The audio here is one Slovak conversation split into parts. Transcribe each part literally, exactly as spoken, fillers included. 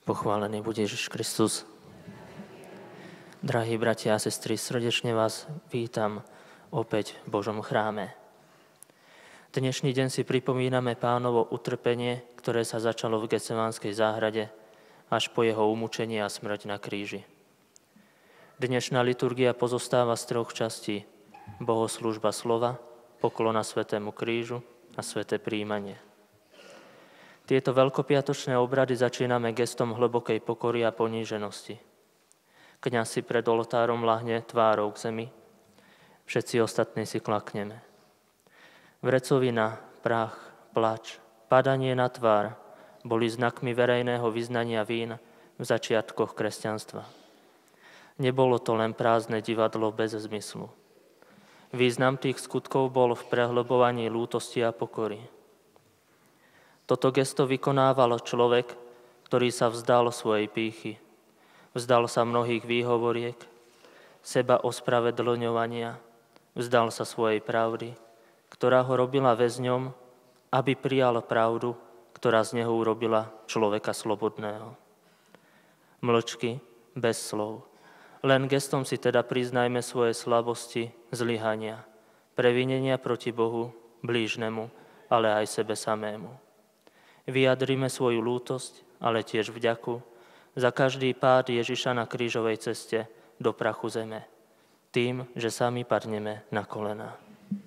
Pochválený bude Ježiš Kristus. Drahí bratia a sestry, srdečne vás vítam opäť v Božom chráme. Dnešný deň si pripomíname Pánovo utrpenie, ktoré sa začalo v Getsemanskej záhrade až po jeho umúčenie a smrť na kríži. Dnešná liturgia pozostáva z troch častí: bohoslúžba slova, poklona svätému krížu a sväté prijímanie. Tieto veľkopiatočné obrady začíname gestom hlbokej pokory a poníženosti. Kňaz si pred oltárom ľahne tvárou k zemi, všetci ostatní si klakneme. Vrecovina, prach, plač, padanie na tvár boli znakmi verejného vyznania vín v začiatkoch kresťanstva. Nebolo to len prázdne divadlo bez zmyslu. Význam tých skutkov bol v prehlbovaní lútosti a pokory. Toto gesto vykonával človek, ktorý sa vzdal svojej pýchy. Vzdal sa mnohých výhovoriek, seba ospravedlňovania, vzdal sa svojej pravdy, ktorá ho robila väzňom, aby prijal pravdu, ktorá z neho urobila človeka slobodného. Mlčky, bez slov. Len gestom si teda priznajme svoje slabosti, zlyhania, previnenia proti Bohu, blížnemu, ale aj sebe samému. Vyjadrime svoju lútosť, ale tiež vďaku za každý pád Ježiša na krížovej ceste do prachu zeme, tým, že sami padneme na kolená.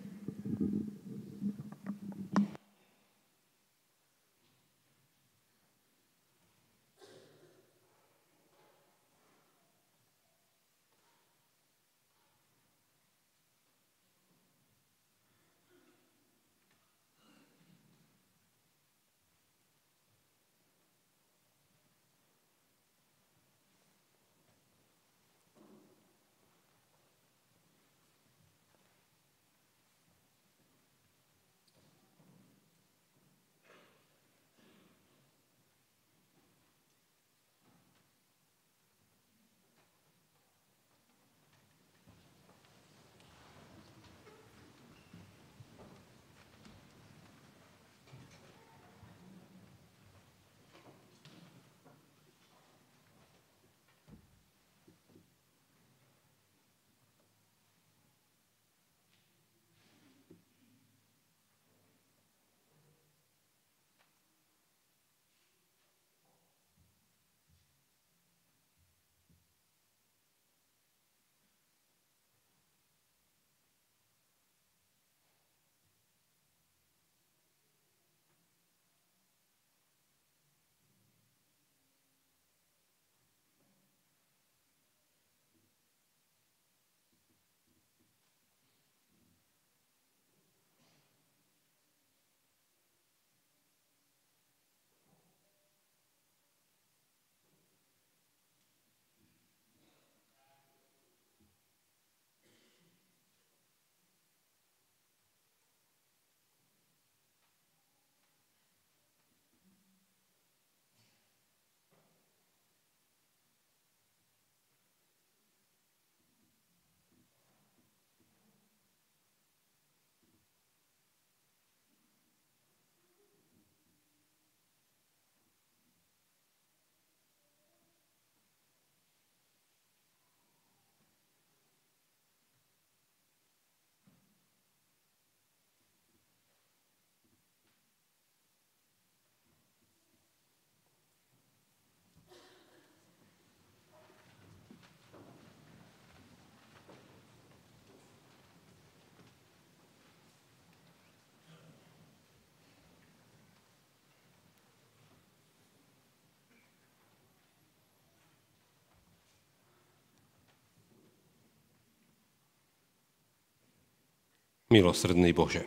Milosrdný Bože,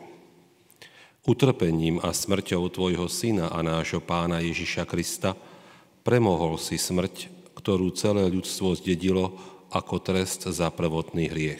utrpením a smrťou Tvojho Syna a nášho Pána Ježiša Krista premohol si smrť, ktorú celé ľudstvo zdedilo ako trest za prvotný hriech.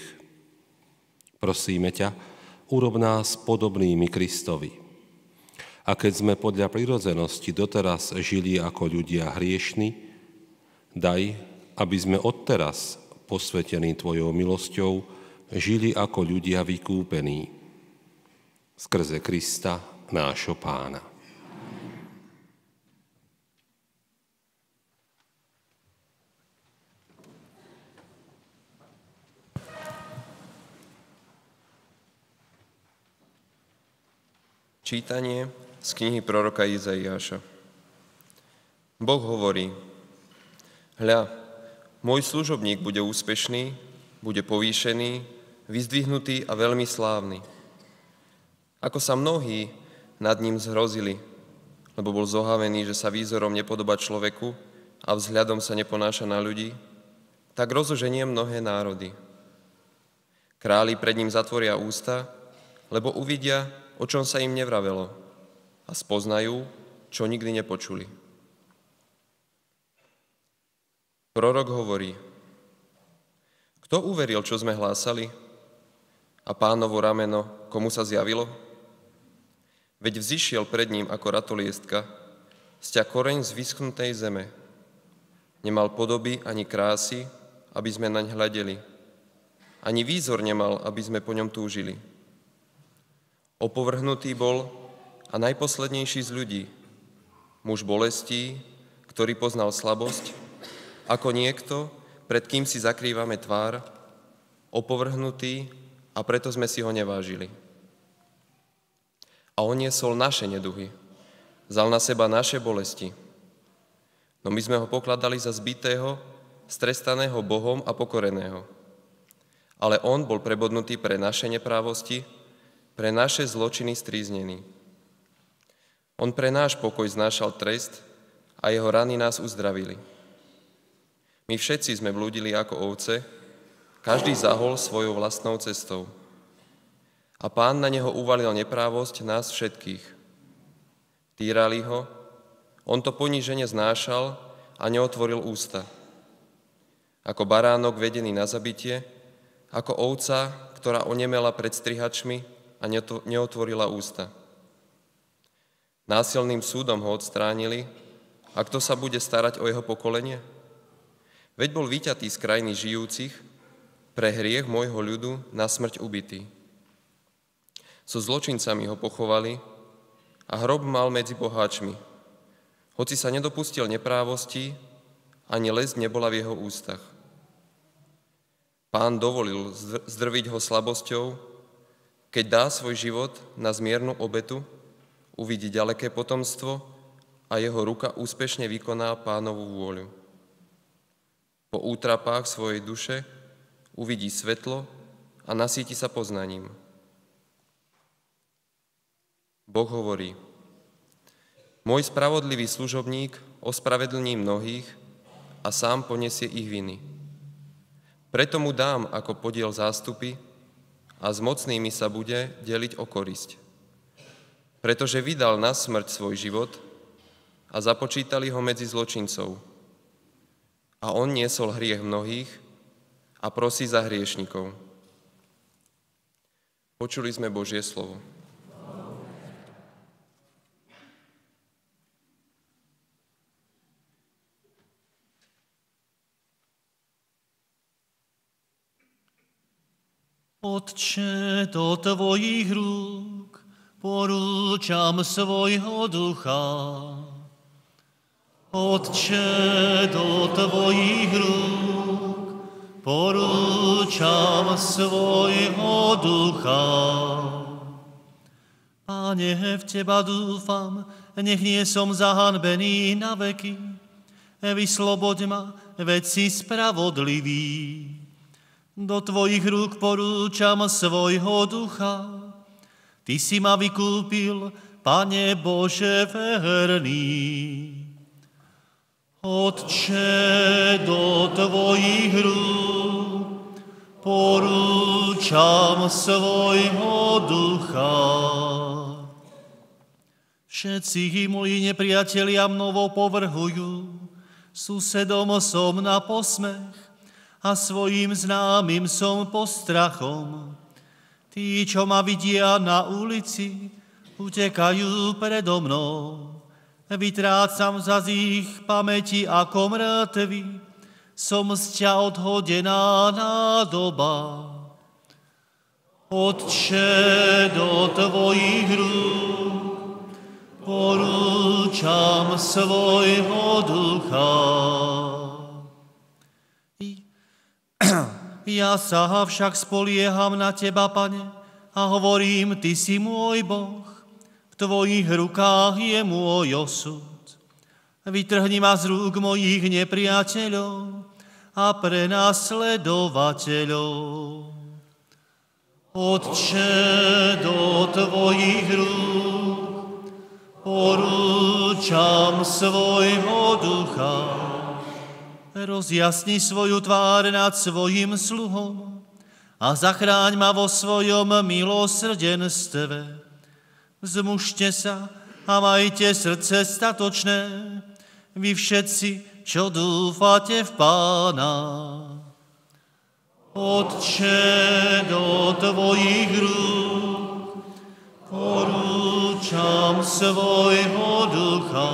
Prosíme ťa, urob nás podobnými Kristovi. A keď sme podľa prirodzenosti doteraz žili ako ľudia hriešni, daj, aby sme odteraz, posvetení Tvojou milosťou, žili ako ľudia vykúpení. Skrze Krista, nášho Pána. Čítanie z knihy proroka Izaiáša. Boh hovorí: Hľa, môj služobník bude úspešný, bude povýšený, vyzdvihnutý a veľmi slávny. Ako sa mnohí nad ním zhrozili, lebo bol zohavený, že sa výzorom nepodobá človeku a vzhľadom sa neponáša na ľudí, tak rozoženie mnohé národy. Králi pred ním zatvoria ústa, lebo uvidia, o čom sa im nevravelo, a spoznajú, čo nikdy nepočuli. Prorok hovorí: Kto uveril, čo sme hlásali? A Pánovo rameno, komu sa zjavilo? Veď vzišiel pred ním ako ratoliestka, sťa koreň z vyschnutej zeme. Nemal podoby ani krásy, aby sme naň hľadeli. Ani výzor nemal, aby sme po ňom túžili. Opovrhnutý bol a najposlednejší z ľudí, muž bolestí, ktorý poznal slabosť, ako niekto, pred kým si zakrývame tvár, opovrhnutý, a preto sme si ho nevážili. A on niesol naše neduhy, vzal na seba naše bolesti. No my sme ho pokladali za zbitého, strestaného Bohom a pokoreného. Ale on bol prebodnutý pre naše neprávosti, pre naše zločiny stríznený. On pre náš pokoj znášal trest a jeho rany nás uzdravili. My všetci sme blúdili ako ovce, každý zahol svojou vlastnou cestou. A Pán na neho uvalil neprávosť nás všetkých. Týrali ho, on to ponížene znášal a neotvoril ústa. Ako baránok vedený na zabitie, ako ovca, ktorá onemela pred strihačmi a neotvorila ústa. Násilným súdom ho odstránili, a kto sa bude starať o jeho pokolenie? Veď bol vyťatý z krajiny žijúcich, pre hriech môjho ľudu na smrť ubitý. So zločincami ho pochovali a hrob mal medzi boháčmi. Hoci sa nedopustil neprávosti, ani lesť nebola v jeho ústach. Pán dovolil zdrviť ho slabosťou, keď dá svoj život na zmiernu obetu, uvidí ďaleké potomstvo a jeho ruka úspešne vykoná Pánovu vôľu. Po útrapách svojej duše uvidí svetlo a nasíti sa poznaním. Boh hovorí: Môj spravodlivý služobník ospravedlní mnohých a sám poniesie ich viny. Preto mu dám ako podiel zástupy a s mocnými sa bude deliť o korisť. Pretože vydal na smrť svoj život a započítali ho medzi zločincov. A on niesol hriech mnohých a prosí za hriešnikov. Počuli sme Božie slovo. Otče, do tvojich rúk porúčam svojho ducha. Otče, do tvojich rúk porúčam svojho ducha. Pane, v teba dúfam, nech nie som zahanbený na veky. Vysloboď ma, veď si spravodlivý. Do tvojich rúk porúčam svojho ducha. Ty si ma vykúpil, Pane Bože verný. Otče, do tvojich rúk porúčam svojho ducha. Všetci moji nepriatelia mnou povrhujú, susedom som na posmech a svojim známym som postrachom. Tí, čo ma vidia na ulici, utekajú predo mnou. Vytrácam za z ich pamäti ako mŕtvy, som z ťa odhodená nádoba. Otče, do tvojich rúk porúčam svojho ducha. Ja sa však spolieham na teba, Pane, a hovorím, Ty si môj Boh. V tvojich rukách je môj osud. Vytrhni ma z rúk mojich nepriateľov a prenasledovateľov. Otče, do tvojich rúk porúčam svojho ducha. Rozjasni svoju tvár nad svojim sluhom a zachráň ma vo svojom milosrdenstve. Vzmužte sa a majte srdce statočné, vy všetci, čo dúfate v Pána. Otče, do tvojich rúk porúčam svojho ducha.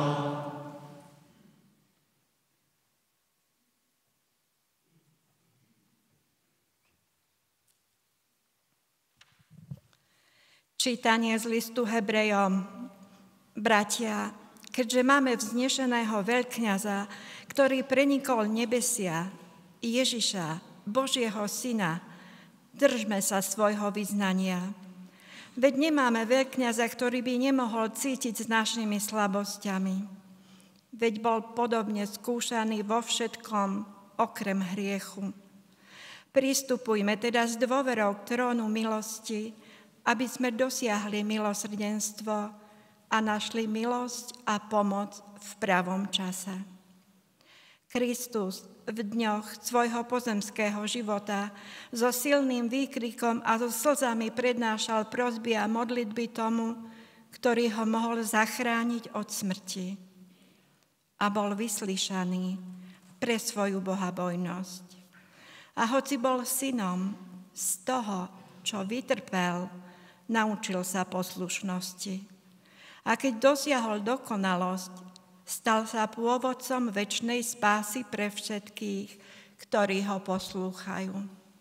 Čítanie z listu Hebrejom. Bratia, keďže máme vznešeného veľkňaza, ktorý prenikol nebesia, Ježiša, Božieho Syna, držme sa svojho vyznania. Veď nemáme veľkňaza, ktorý by nemohol cítiť s našimi slabosťami. Veď bol podobne skúšaný vo všetkom, okrem hriechu. Pristupujme teda s dôverou k trónu milosti, aby sme dosiahli milosrdenstvo a našli milosť a pomoc v pravom čase. Kristus v dňoch svojho pozemského života so silným výkrikom a so slzami prednášal prosby a modlitby tomu, ktorý ho mohol zachrániť od smrti. A bol vyslyšaný pre svoju bohabojnosť. A hoci bol synom, z toho, čo vytrpel, naučil sa poslušnosti. A keď dosiahol dokonalosť, stal sa pôvodcom večnej spásy pre všetkých, ktorí ho poslúchajú.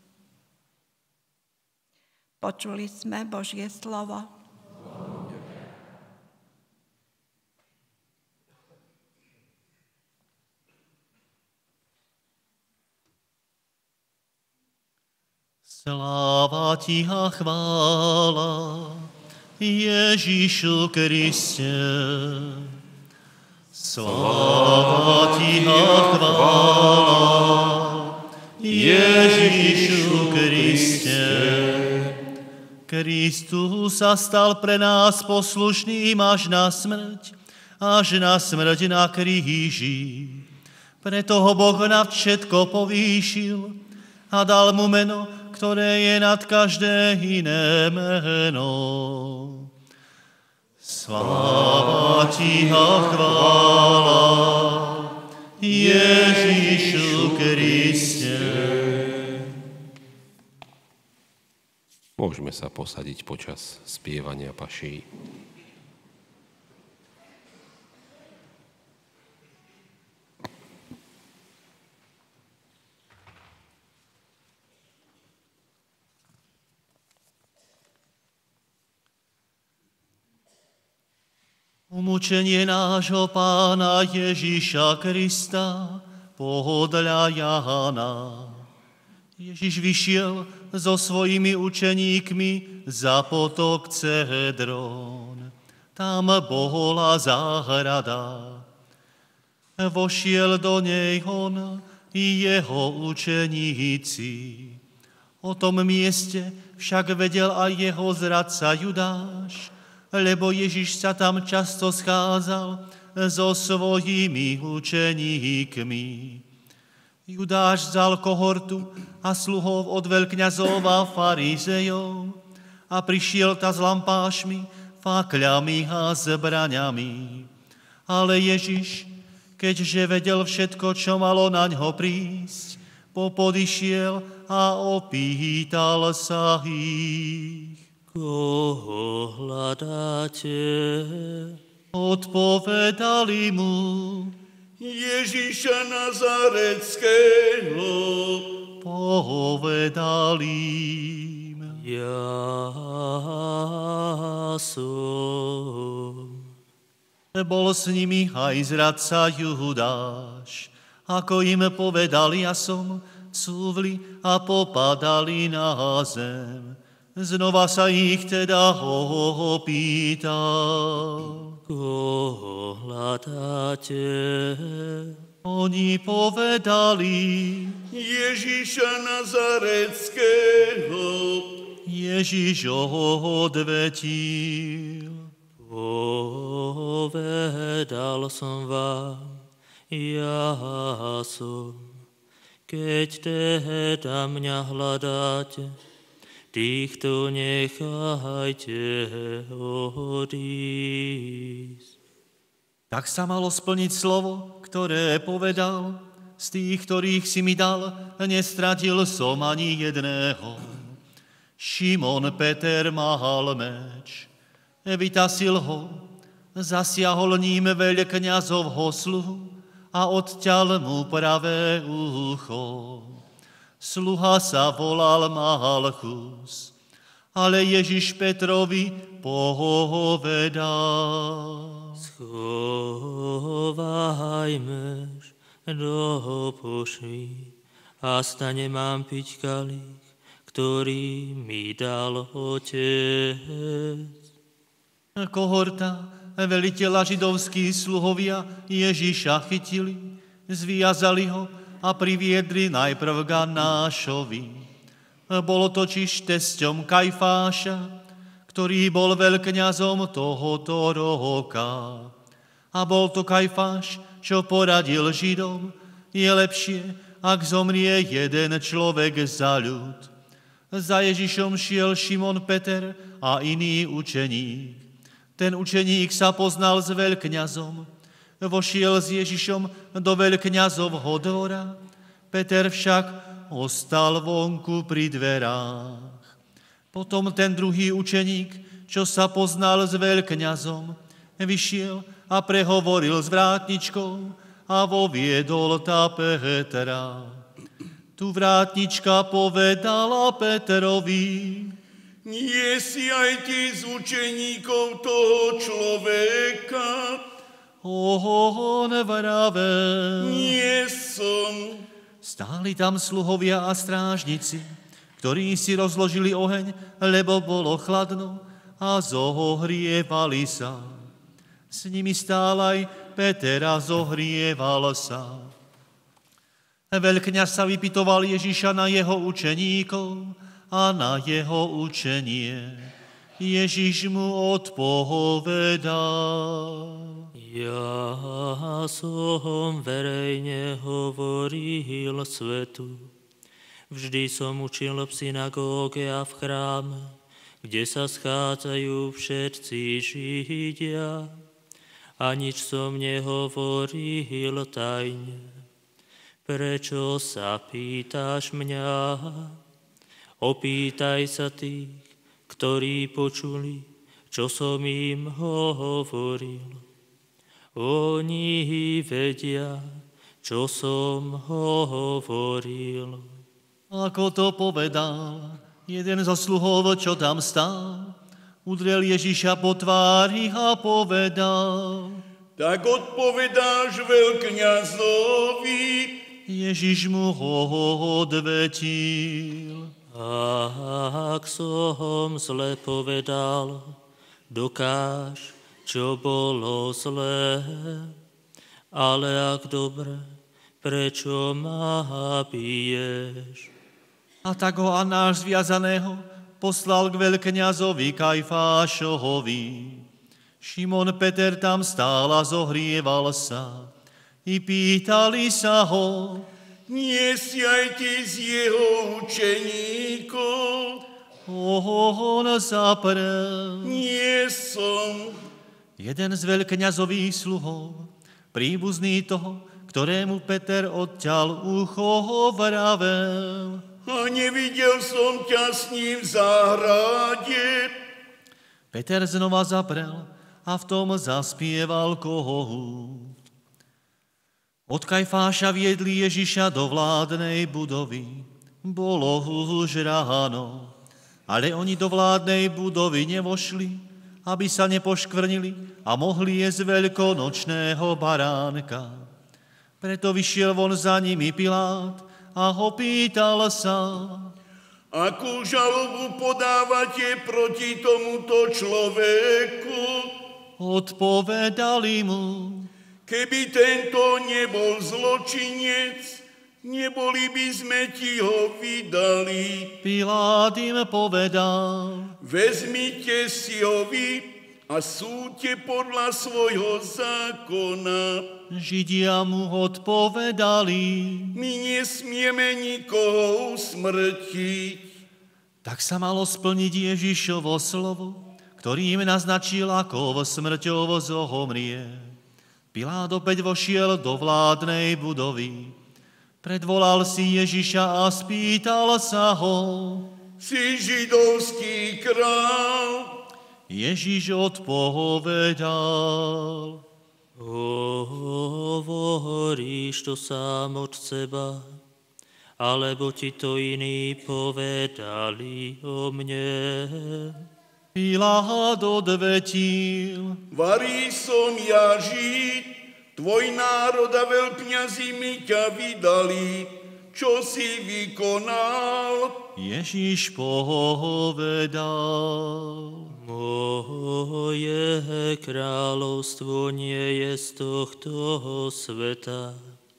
Počuli sme Božie slovo. Sláva ti a chvála Ježišu Kriste. Sláva ti a chvála Ježišu Kriste. Kristus sa stal pre nás poslušným až na smrť, až na smrť na kríži. Preto ho Boh nad všetko povýšil a dal mu meno, ktoré je nad každé iné meno. Sláva ti a chvála Ježišu Kriste. Môžeme sa posadiť počas spievania paší. Umúčenie nášho Pána Ježiša Krista podľa Jána. Ježiš vyšiel so svojimi učeníkmi za potok Cedrón. Tam bola záhrada. Vošiel do nej on i jeho učeníci. O tom mieste však vedel aj jeho zradca Judáš, lebo Ježiš sa tam často schádzal so svojimi učeníkmi. Judáš vzal kohortu a sluhov od veľkňazov a farizejov a prišiel ta s lampášmi, fakľami a zbraňami. Ale Ježiš, keďže vedel všetko, čo malo na ňo prísť, popodišiel a opýtal sa ich. Koho hľadáte? Odpovedali mu: Ježiša Nazareckého. Povedal im: Ja som. Bol s nimi aj zradca Judáš. Ako im povedal, ja som, cúvli a popadali na zem. Znova sa ich teda opýtal. Koho hľadáte? Oni povedali, Ježíša Nazareckého. Ježíš odvetil. Povedal som vám, ja som, keď teda mňa hľadáte, týchto nechajte odísť. Tak sa malo splniť slovo, ktoré povedal, z tých, ktorých si mi dal, nestratil som ani jedného. Šimon Peter mahal meč, vytasil ho, zasiahol ním veľkňazovho sluhu a odťal mu pravé ucho. Sluha sa volal Malchus, ale Ježiš Petrovi povedal. Schovaj meč do pošvy a stane mám piť kalich, ktorý mi dal Otec. Kohorta, veliteľa židovskí sluhovia Ježiša chytili, zviazali ho a priviedli najprv k Anášovi. Bolo totiž tesťom Kajfáša, ktorý bol veľkňazom tohoto roka. A bol to Kajfáš, čo poradil Židom, je lepšie, ak zomrie jeden človek za ľud. Za Ježišom šiel Šimon Peter a iný učeník. Ten učeník sa poznal s veľkňazom. Vošiel s Ježišom do veľkňazovho dvora. Peter však ostal vonku pri dverách. Potom ten druhý učeník, čo sa poznal s veľkňazom, vyšiel a prehovoril s vrátničkou a voviedol tá Petra. Tu vrátnička povedala Peterovi: Nie si aj ty z učeníkov toho človeka? On vravel: Nie som. Stáli tam sluhovia a strážnici, ktorí si rozložili oheň, lebo bolo chladno, a zohrievali sa. S nimi stál aj Peter a zohrieval sa. Veľkňaz sa vypytoval Ježiša na jeho učeníkov a na jeho učenie. Ježiš mu odpovedal: Ja som verejne hovoril svetu. Vždy som učil v synagóge a v chráme, kde sa schádzajú všetci Židia. A nič som nehovoril tajne. Prečo sa pýtaš mňa? Opýtaj sa tých, ktorí počuli, čo som im hovoril. Oni vedia, čo som hovoril. Ako to povedal, jeden zo sluhov, čo tam stál, udrel Ježiša po tvári a povedal: Tak odpovedáš veľkňazovi? Ježiš mu odvetil: Ak som zle povedal, dokáž, čo bolo zlé. Ale ak dobre, prečo ma biješ? A tak ho Anáš zviazaného poslal k veľkňazovi Kajfášovi. Šimon Peter tam stál a zohrieval sa. I pýtali sa ho: Nie si aj ty z jeho učeníkov? On zaprel: Nie som. Jeden z veľkňazových sluhov, príbuzný toho, ktorému Peter odťal ucho, vravel: A nevidel som ťa s ním v záhrade. Peter znova zaprel a v tom zaspieval kohút. Od Kajfáša viedli Ježiša do vládnej budovy. Bolo už ráno, ale oni do vládnej budovy nevošli, aby sa nepoškvrnili a mohli jesť veľkonočného baránka. Preto vyšiel von za nimi Pilát a ho pýtal sa: Akú žalobu podávate proti tomuto človeku? Odpovedali mu: Keby tento nebol zločinec, neboli by sme ti ho vydali. Pilát im povedal: Vezmite si ho vy a súďte podľa svojho zákona. Židia mu odpovedali: My nesmieme nikoho usmrtiť. Tak sa malo splniť Ježišovo slovo, ktorým naznačil, ako smrťou zohomrie. Pilát opäť vošiel do vládnej budovy. Predvolal si Ježiša a spýtal sa ho: Si židovský král? Ježiš odpovedal: Hovoríš to sám od seba, alebo ti to iní povedali o mne? Pilát odvetil: Varí som ja Žid, tvoj národ a veľkňazi mi ťa vydali. Čo si vykonal? Ježiš povedal: Moje kráľovstvo nie je z tohto sveta.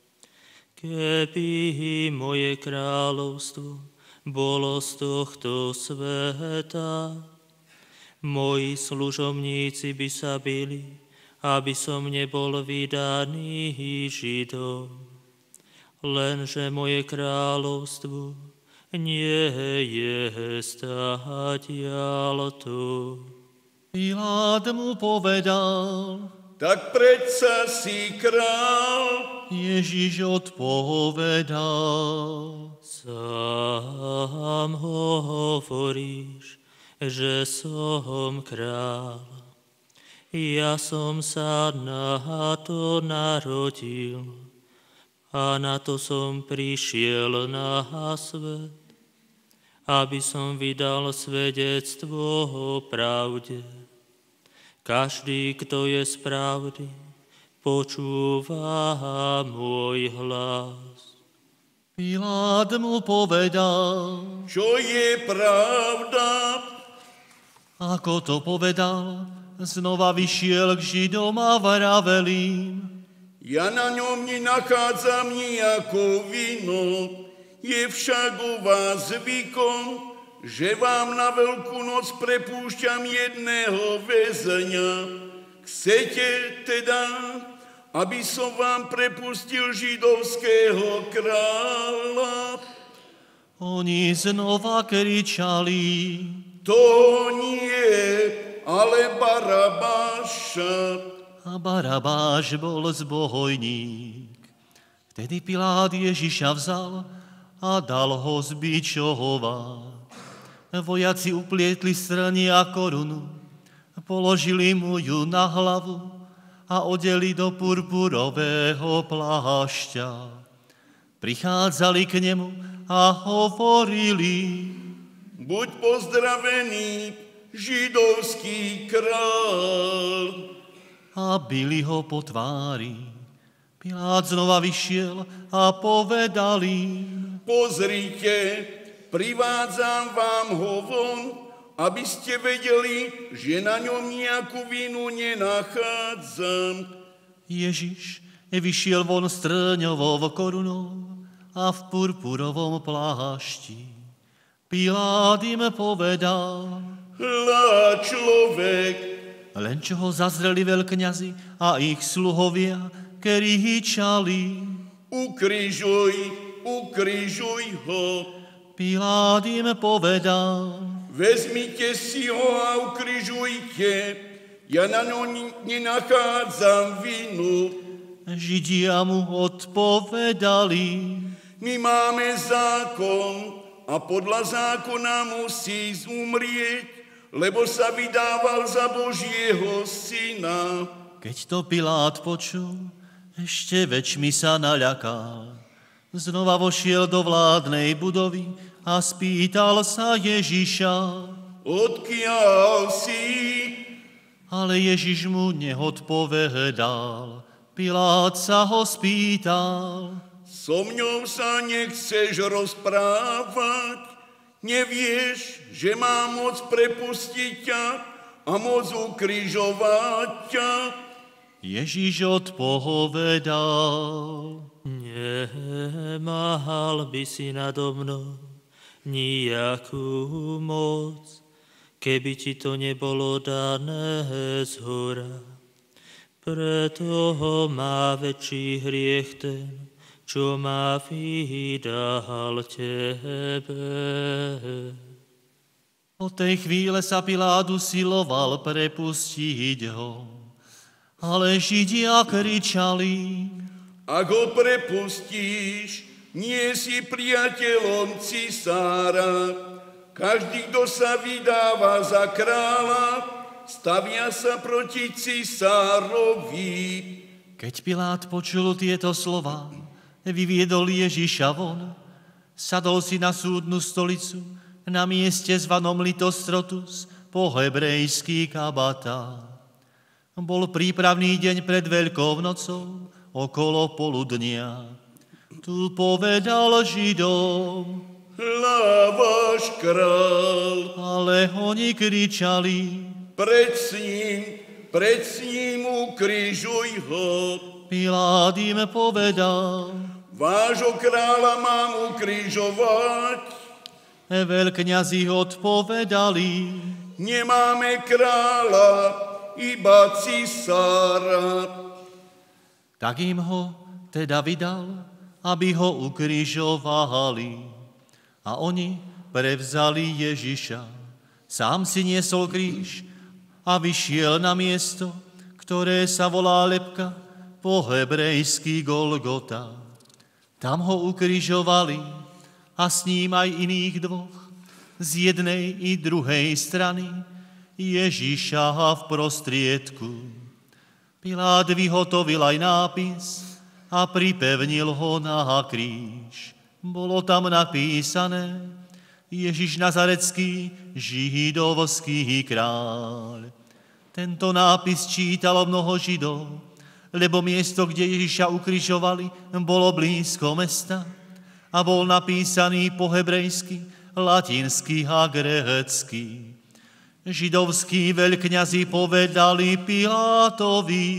Keby moje kráľovstvo bolo z tohto sveta, moji služobníci by sa bili, aby som nebol vydaný Židom. Lenže moje kráľovstvo nie je stadiaľ tu. Pilát mu povedal: Tak predsa si král? Ježiš odpovedal: Sám hovoríš, že som král. Ja som sa na to narodil a na to som prišiel na svet, aby som vydal svedectvo o pravde. Každý, kto je z pravdy, počúva môj hlas. Pilát mu povedal: Čo je pravda? Ako to povedal, znova vyšiel k Židom a vravel im: Ja na ňom nenachádzam nejakú vinu. Je však u vás zvykom, že vám na Veľkú noc prepúšťam jedného väzňa. Chcete teda, aby som vám prepustil židovského kráľa? Oni znova kričali: To nie, ale Barabáša. A Barabáš bol zbohojník. Vtedy Pilát Ježiša vzal a dal ho zbičovať. Vojaci uplietli strni a korunu, položili mu ju na hlavu a odeli do purpurového plášťa. Prichádzali k nemu a hovorili: Buď pozdravený, židovský král. A bili ho po tvári. Pilát znova vyšiel a povedal im: Pozrite, privádzam vám ho von, aby ste vedeli, že na ňom nejakú vinu nenachádzam. Ježiš vyšiel von s trňovou korunou a v purpurovom plášti. Pilát im povedal: Hľa, človek. Len čo ho zazreli veľkňazi a ich sluhovia, kričali: Ukrižuj, ukrižuj ho. Pilát im povedal: Vezmite si ho a ukrižujte. Ja na ňom nenachádzam vinu. Židia mu odpovedali: My máme zákon a podľa zákona musí zumrieť, lebo sa vydával za Božieho syna. Keď to Pilát počul, ešte väčšmi sa naľakal. Znova vošiel do vládnej budovy a spýtal sa Ježiša: Odkiaľ si? Ale Ježiš mu neodpovedal. Pilát sa ho spýtal: So mňou sa nechceš rozprávať? Nevieš, že má moc prepustiť ťa a moc ukrižovať ťa? Ježíš odpovedal: Nemal by si nado mnou nijakú moc, keby ti to nebolo dané zhora. Preto má väčší hriech ten, čo ma vydal tebe. Od tej chvíle sa Pilát usiloval prepustiť ho, ale Židia kričali: Ak ho prepustíš, nie si priateľom cisára. Každý, kto sa vydáva za kráľa, stavia sa proti cisárovi. Keď Pilát počul tieto slova, vyviedol Ježiša von, sadol si na súdnu stolicu na mieste zvanom Litostrotus, po hebrejský Gabata. Bol prípravný deň pred Veľkou nocou, okolo poludnia. Tu povedal Židom: Hľa váš král. Ale oni kričali: Pred s ním, pred s ním ukrižuj ho. Pilát im povedal: Vášho kráľa mám ukrižovať. Veľkňazi odpovedali: Nemáme kráľa, iba cisára. Tak im ho teda vydal, aby ho ukrižovali. A oni prevzali Ježiša. Sám si niesol kríž a vyšiel na miesto, ktoré sa volá Lebka, po hebrejský Golgota. Tam ho ukrižovali a s ním aj iných dvoch, z jednej i druhej strany, Ježiša v prostriedku. Pilát vyhotovil aj nápis a pripevnil ho na kríž. Bolo tam napísané: Ježiš Nazarecký, židovský kráľ. Tento nápis čítalo mnoho Židov, lebo miesto, kde Ježiša ukrižovali, bolo blízko mesta a bol napísaný po hebrejsky, latinsky a grécky. Židovskí veľkňazi povedali Pilátovi: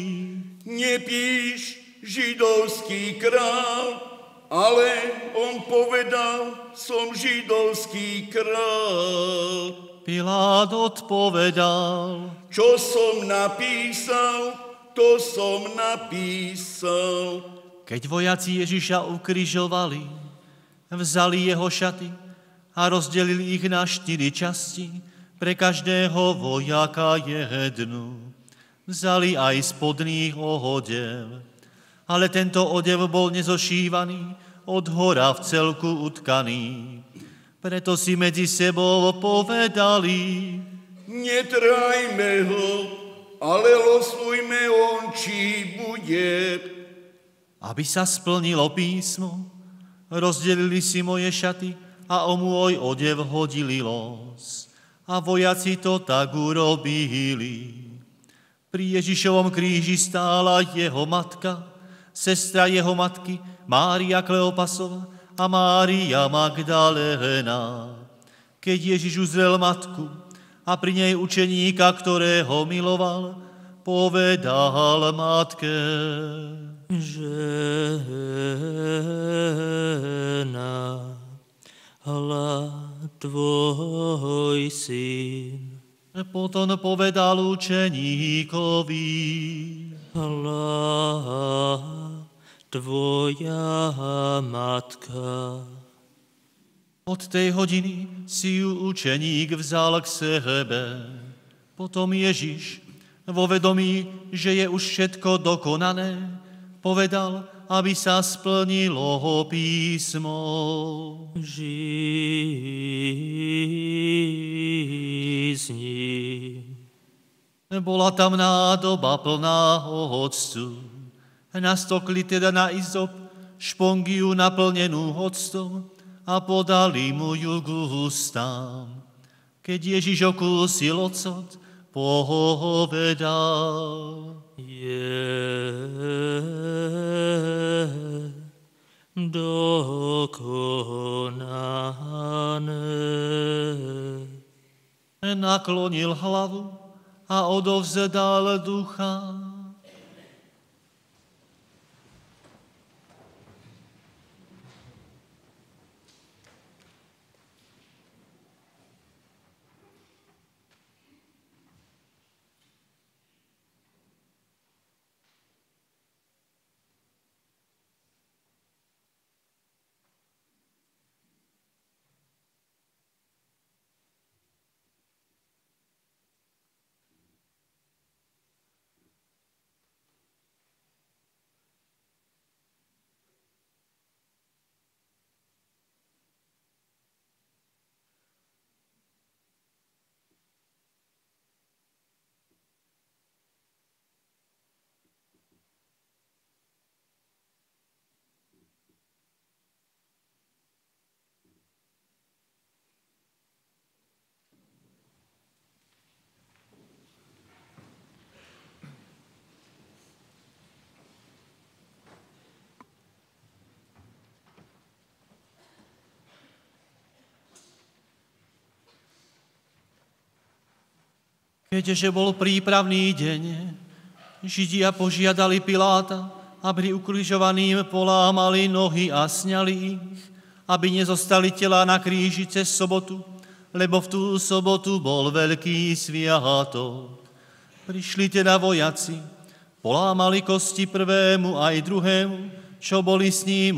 Nepíš židovský král, ale on povedal: Som židovský král. Pilát odpovedal: Čo som napísal, to som napísal. Keď vojaci Ježiša ukrižovali, vzali jeho šaty a rozdelili ich na štyri časti, pre každého vojaka jednu. Vzali aj spodných odev, ale tento odev bol nezošívaný, od hora v celku utkaný. Preto si medzi sebou povedali: Netrajme ho, ale losujme on, či bude. Aby sa splnilo písmo, rozdelili si moje šaty a o môj odev hodili los. A vojaci to tak urobili. Pri Ježišovom kríži stála jeho matka, sestra jeho matky, Mária Kleopasova a Mária Magdaléna. Keď Ježiš uzrel matku a pri nej učeníka, ktorého miloval, povedal matke: Žena, hľa tvoj syn. Potom povedal učeníkovi: Hľa tvoja matka. Od tej hodiny si ju učeník vzal k sebe. Potom Ježiš, vo vedomí, že je už všetko dokonané, povedal, aby sa splnilo písmo: Žízni. Bola tam nádoba plná octu. Nastokli teda na izop špongiu naplnenú octom a podali mu ju k ústám. Keď Ježiš okúsil ocot, povedal: Je dokonané. naklonil hlavu a odovzdal ducha. Keďže bol prípravný deň, Židia požiadali Piláta, aby ukrižovaným polámali nohy a sňali ich, aby nezostali tela na kríži cez sobotu, lebo v tú sobotu bol veľký sviatok. Prišli teda vojaci, polámali kosti prvému aj druhému, čo boli s ním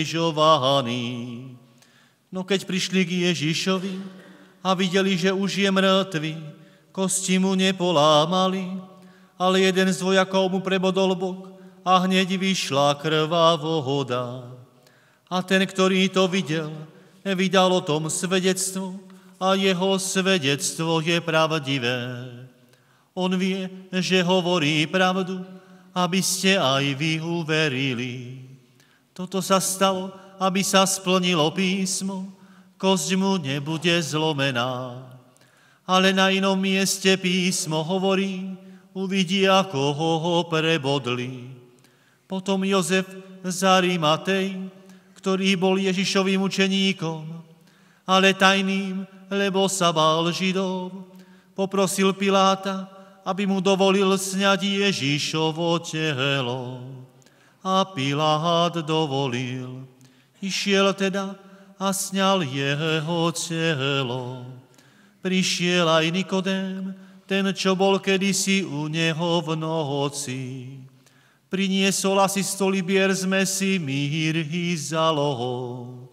ukrižovaní. No keď prišli k Ježišovi a videli, že už je mŕtvy, kosti mu nepolámali, ale jeden z vojakov mu prebodol bok a hneď vyšla krvá voda. A ten, ktorý to videl, vydal o tom svedectvo a jeho svedectvo je pravdivé. On vie, že hovorí pravdu, aby ste aj vy uverili. Toto sa stalo, aby sa splnilo písmo, kosť mu nebude zlomená. Ale na inom mieste písmo hovorí, uvidí, ako ho prebodli. Potom Jozef z Arimatej, ktorý bol Ježišovým učeníkom, ale tajným, lebo sa bál Židov, poprosil Piláta, aby mu dovolil sňať Ježišovo telo. A Pilát dovolil. Išiel teda a sňal jeho telo. Prišiel aj Nikodém, ten, čo bol kedysi u neho v noci. Priniesol asi sto libier zmesi mýrhy z alohou.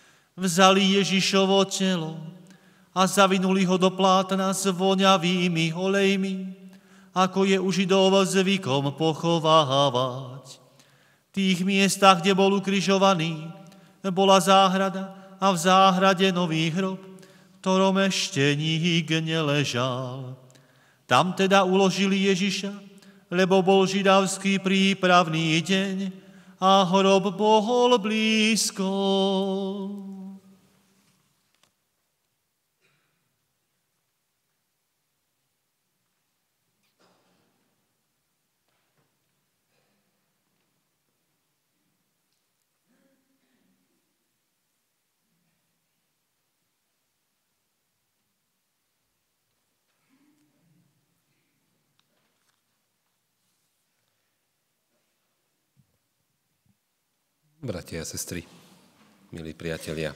Vzali Ježišovo telo a zavinuli ho do plátna s voňavými olejmi, ako je u Židov zvykom pochovávať. V tých miestach, kde bol ukrižovaný, bola záhrada a v záhrade nový hrob, ktorom ešte nik neležal. Tam teda uložili Ježiša, lebo bol židovský prípravný deň a hrob bol blízko. Bratia a sestry, milí priatelia.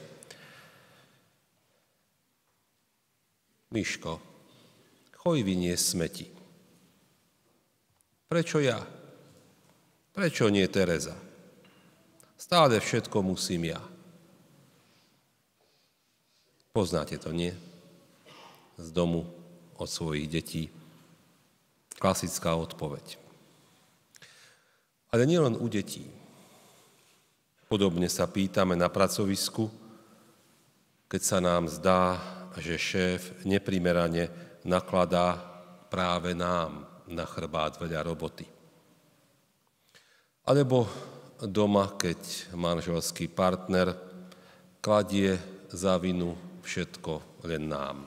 Miško, choj vyniesť smeti. Prečo ja? Prečo nie Tereza? Stále všetko musím ja. Poznáte to, nie? Z domu od svojich detí. Klasická odpoveď. Ale nielen u detí. Podobne sa pýtame na pracovisku, keď sa nám zdá, že šéf neprimerane nakladá práve nám na chrbát veľa roboty. Alebo doma, keď manželský partner kladie za vinu všetko len nám.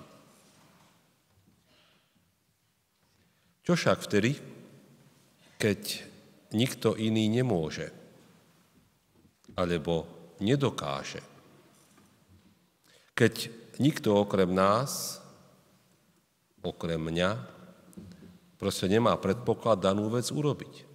Čo však vtedy, keď nikto iný nemôže, alebo nedokáže. Keď nikto okrem nás okrem mňa, proste nemá predpoklad danú vec urobiť.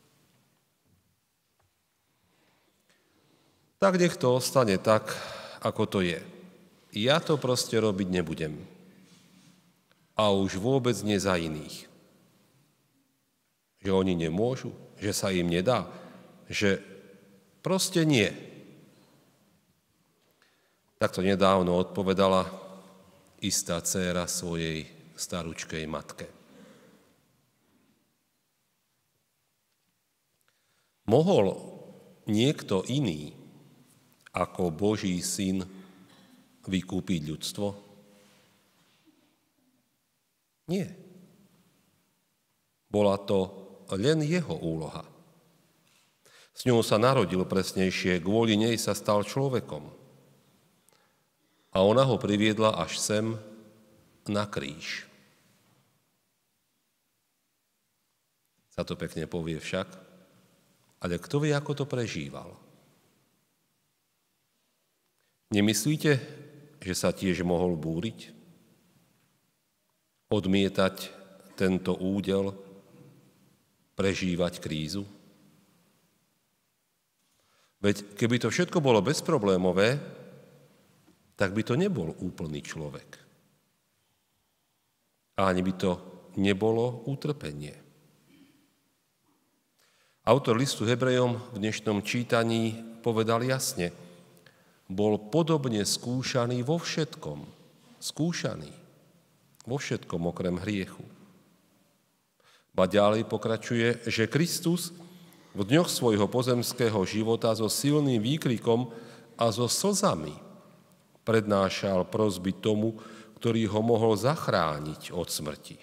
Tak nech to ostane tak, ako to je. Ja to proste robiť nebudem. A už vôbec nie za iných. Že oni nemôžu, že sa im nedá, že proste nie. Takto nedávno odpovedala istá dcéra svojej staručkej matke. Mohol niekto iný ako Boží syn vykúpiť ľudstvo? Nie. Bola to len jeho úloha. S ňou sa narodil, presnejšie, kvôli nej sa stal človekom. A ona ho priviedla až sem na kríž. Sa to pekne povie však, ale kto vie, ako to prežíval? Nemyslíte, že sa tiež mohol búriť? Odmietať tento údel, prežívať krízu? Veď keby to všetko bolo bezproblémové, tak by to nebol úplný človek. A ani by to nebolo utrpenie. Autor listu Hebrejom v dnešnom čítaní povedal jasne, bol podobne skúšaný vo všetkom. Skúšaný vo všetkom okrem hriechu. Ba ďalej pokračuje, že Kristus v dňoch svojho pozemského života so silným výkrikom a so slzami prednášal prosby tomu, ktorý ho mohol zachrániť od smrti.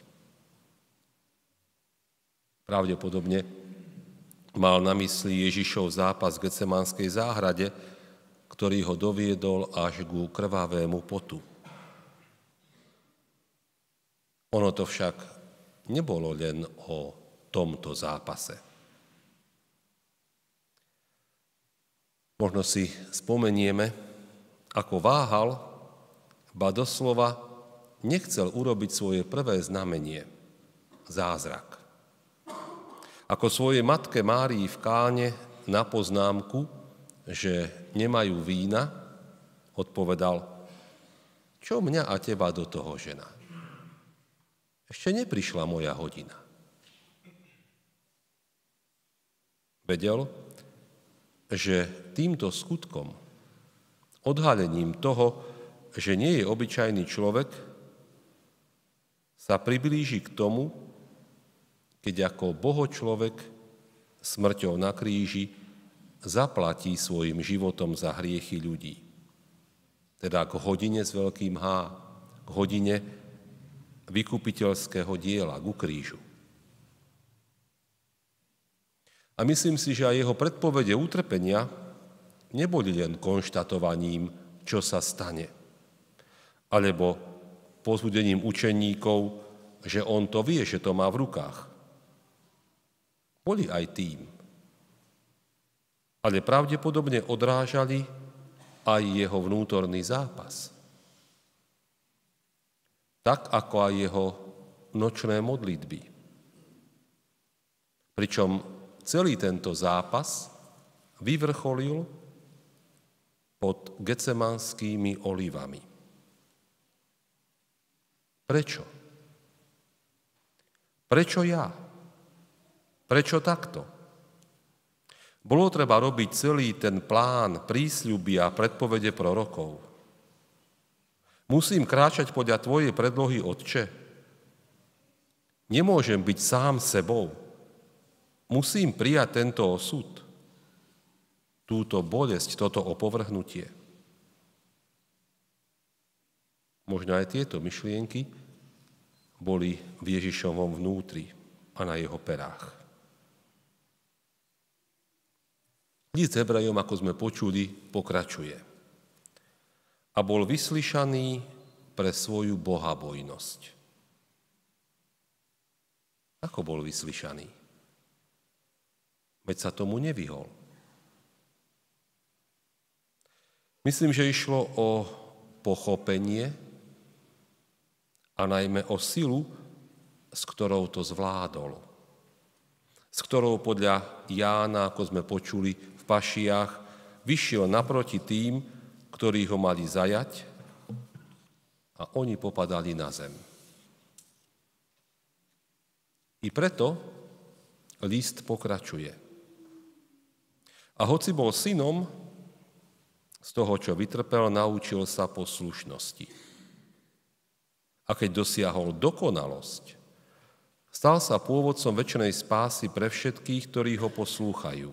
Pravdepodobne mal na mysli Ježišov zápas v Getsemanskej záhrade, ktorý ho doviedol až ku krvavému potu. Ono to však nebolo len o tomto zápase. Možno si spomenieme, ako váhal, ba doslova nechcel urobiť svoje prvé znamenie, zázrak. Ako svojej matke Márii v Káne na poznámku, že nemajú vína, odpovedal, čo mňa a teba do toho, žena? Ešte neprišla moja hodina. Vedel, že týmto skutkom, odhalením toho, že nie je obyčajný človek, sa priblíži k tomu, keď ako bohočlovek smrťou na kríži zaplatí svojim životom za hriechy ľudí. Teda k hodine s veľkým H, k hodine vykupiteľského diela, ku krížu. A myslím si, že aj jeho predpovede utrpenia neboli len konštatovaním, čo sa stane, alebo povzbudením učeníkov, že on to vie, že to má v rukách. Boli aj tým, ale pravdepodobne odrážali aj jeho vnútorný zápas. Tak ako aj jeho nočné modlitby. Pričom celý tento zápas vyvrcholil pod Getsemanskými olivami. Prečo? Prečo ja? Prečo takto? Bolo treba robiť celý ten plán, prísľuby a predpovede prorokov. Musím kráčať podľa tvojej predlohy, Otče. Nemôžem byť sám sebou. Musím prijať tento osud, túto bolesť, toto opovrhnutie. Možno aj tieto myšlienky boli v Ježišovom vnútri a na jeho perách. List Hebrejom, ako sme počuli, pokračuje. A bol vyslyšaný pre svoju bohabojnosť. Ako bol vyslyšaný? Veď sa tomu nevyhol. Myslím, že išlo o pochopenie a najmä o silu, s ktorou to zvládol. S ktorou podľa Jána, ako sme počuli v pašiach, vyšiel naproti tým, ktorí ho mali zajať a oni popadali na zem. I preto list pokračuje. A hoci bol synom, z toho, čo vytrpel, naučil sa poslušnosti. A keď dosiahol dokonalosť, stal sa pôvodcom večnej spásy pre všetkých, ktorí ho poslúchajú.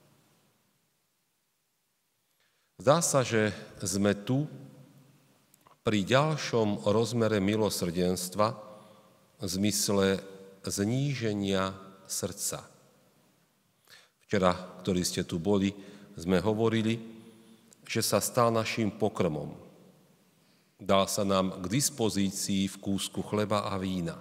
Zdá sa, že sme tu pri ďalšom rozmere milosrdenstva v zmysle zníženia srdca. Včera, ktorí ste tu boli, sme hovorili, že sa stal naším pokrmom. Dal sa nám k dispozícii v kúsku chleba a vína.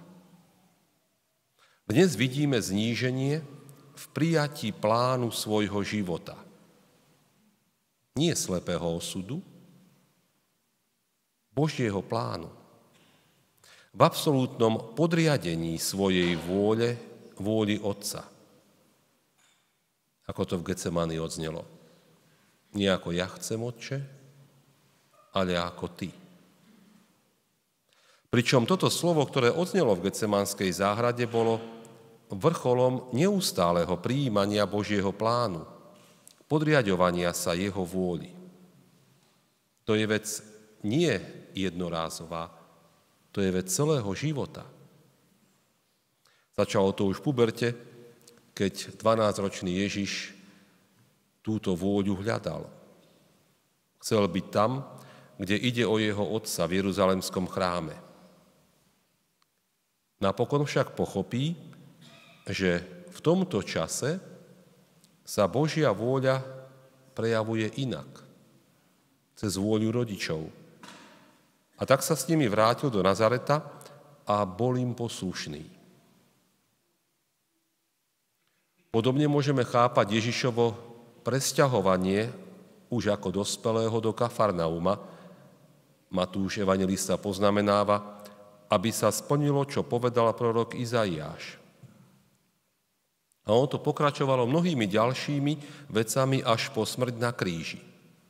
Dnes vidíme zníženie v prijatí plánu svojho života. Nie slepého osudu, Božieho plánu. V absolútnom podriadení svojej vôle, vôli Otca. Ako to v Getsemani odznelo. Nie ako ja chcem, Otče, ale ako Ty. Pričom toto slovo, ktoré odznelo v Getsemanskej záhrade, bolo vrcholom neustáleho prijímania Božieho plánu, podriaďovania sa jeho vôli. To je vec nie jednorázová, to je vec celého života. Začalo to už v puberte, keď dvanásťročný Ježiš túto vôľu hľadal. Chcel byť tam, kde ide o jeho otca v Jeruzalemskom chráme. Napokon však pochopí, že v tomto čase sa Božia vôľa prejavuje inak, cez vôľu rodičov. A tak sa s nimi vrátil do Nazareta a bol im poslušný. Podobne môžeme chápať Ježišovo presťahovanie už ako dospelého do Kafarnauma. Matúš evanjelista poznamenáva, aby sa splnilo, čo povedal prorok Izaiáš. A on to pokračovalo mnohými ďalšími vecami až po smrť na kríži.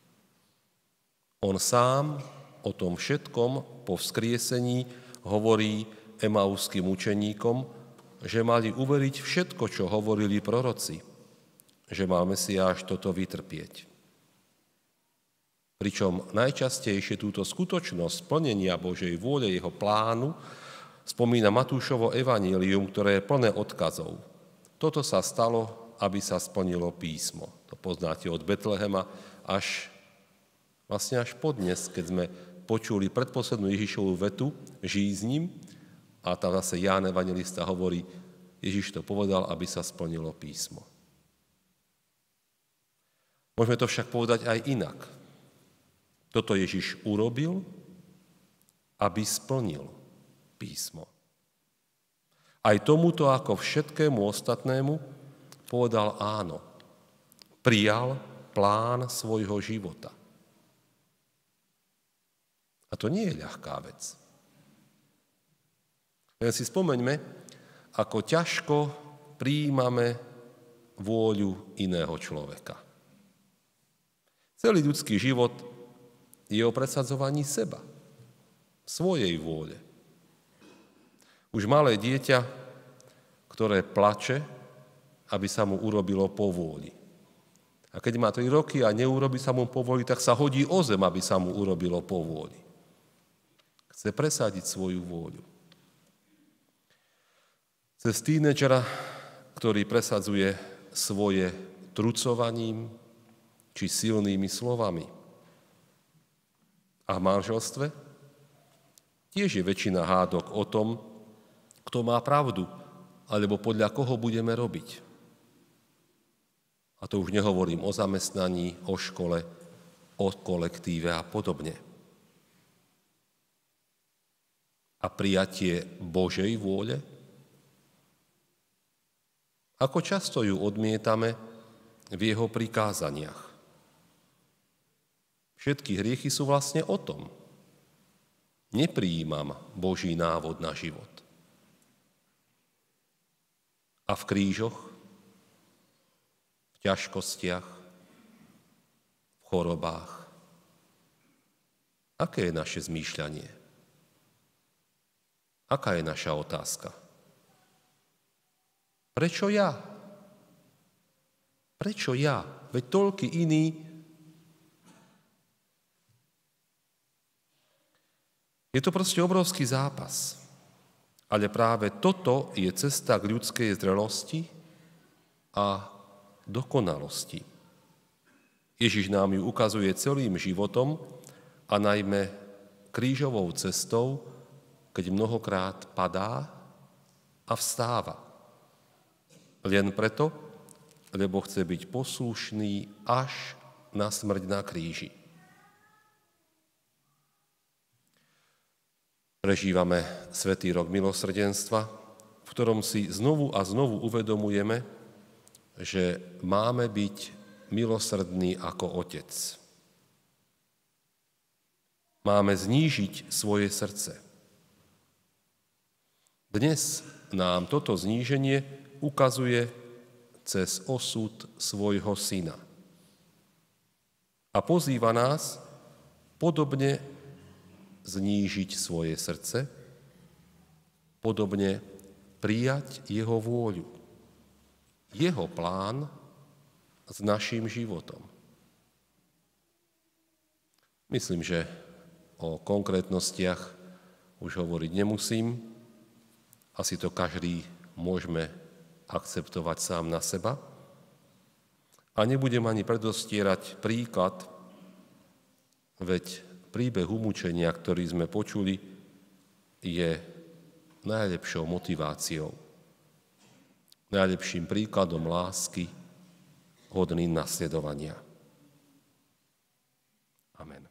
On sám o tom všetkom po vzkriesení hovorí emauským učeníkom, že mali uveriť všetko, čo hovorili proroci, že mal Mesiáš toto vytrpieť. Pričom najčastejšie túto skutočnosť plnenia Božej vôle, jeho plánu, spomína Matúšovo evanjelium, ktoré je plné odkazov. Toto sa stalo, aby sa splnilo písmo. To poznáte od Betlehema až, vlastne až po dnes, keď sme počuli predposlednú Ježišovú vetu, žij s ním, a tam zase Ján evanjelista hovorí, Ježiš to povedal, aby sa splnilo písmo. Môžeme to však povedať aj inak. Toto Ježiš urobil, aby splnil písmo. Aj tomuto, ako všetkému ostatnému, povedal áno. Prijal plán svojho života. A to nie je ľahká vec. Len si spomeňme, ako ťažko prijímame vôľu iného človeka. Celý ľudský život je o presadzovaní seba, svojej vôle. Už malé dieťa, ktoré plače, aby sa mu urobilo po vôli. A keď má tri roky a neurobi sa mu po vôli, tak sa hodí o zem, aby sa mu urobilo po vôli. Chce presadiť svoju vôľu. Cez tínedžera, ktorý presadzuje svoje trucovaním či silnými slovami. A v manželstve tiež je väčšina hádok o tom, kto má pravdu, alebo podľa koho budeme robiť. A to už nehovorím o zamestnaní, o škole, o kolektíve a podobne. A prijatie Božej vôle? Ako často ju odmietame v jeho prikázaniach. Všetky hriechy sú vlastne o tom. Neprijímam Boží návod na život. A v krížoch, v ťažkostiach, v chorobách, aké je naše zmýšľanie? Aká je naša otázka? Prečo ja? Prečo ja? Veď toľký iní. Je to proste obrovský zápas. Ale práve toto je cesta k ľudskej zrelosti a dokonalosti. Ježiš nám ju ukazuje celým životom a najmä krížovou cestou, keď mnohokrát padá a vstáva. Len preto, lebo chce byť poslušný až na smrť na kríži. Prežívame Svätý rok milosrdenstva, v ktorom si znovu a znovu uvedomujeme, že máme byť milosrdní ako Otec. Máme znížiť svoje srdce. Dnes nám toto zníženie ukazuje cez osud svojho Syna. A pozýva nás podobne znížiť svoje srdce, podobne prijať jeho vôľu, jeho plán s naším životom. Myslím, že o konkrétnostiach už hovoriť nemusím. Asi to každý môžeme akceptovať sám na seba. A nebudem ani predostierať príklad, veď príbeh umúčenia, ktorý sme počuli, je najlepšou motiváciou, najlepším príkladom lásky, hodným nasledovania. Amen.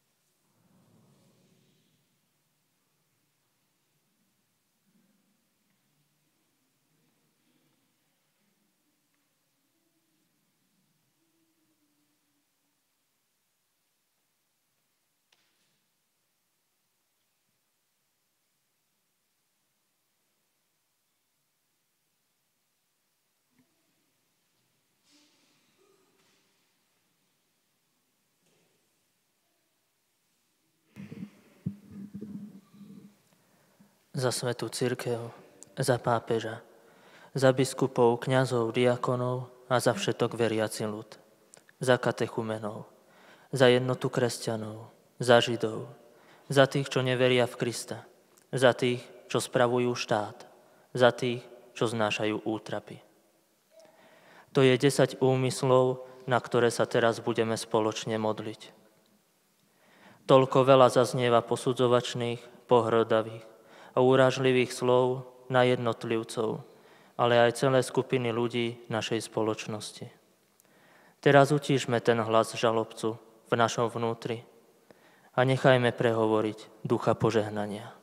Za svätú cirkev, za pápeža, za biskupov, kňazov, diakonov a za všetok veriaci ľud, za katechumenov, za jednotu kresťanov, za Židov, za tých, čo neveria v Krista, za tých, čo spravujú štát, za tých, čo znášajú útrapy. To je desať úmyslov, na ktoré sa teraz budeme spoločne modliť. Toľko veľa zaznieva posudzovačných, pohrdavých a úražlivých slov na jednotlivcov, ale aj celé skupiny ľudí našej spoločnosti. Teraz utíšme ten hlas žalobcu v našom vnútri a nechajme prehovoriť ducha požehnania.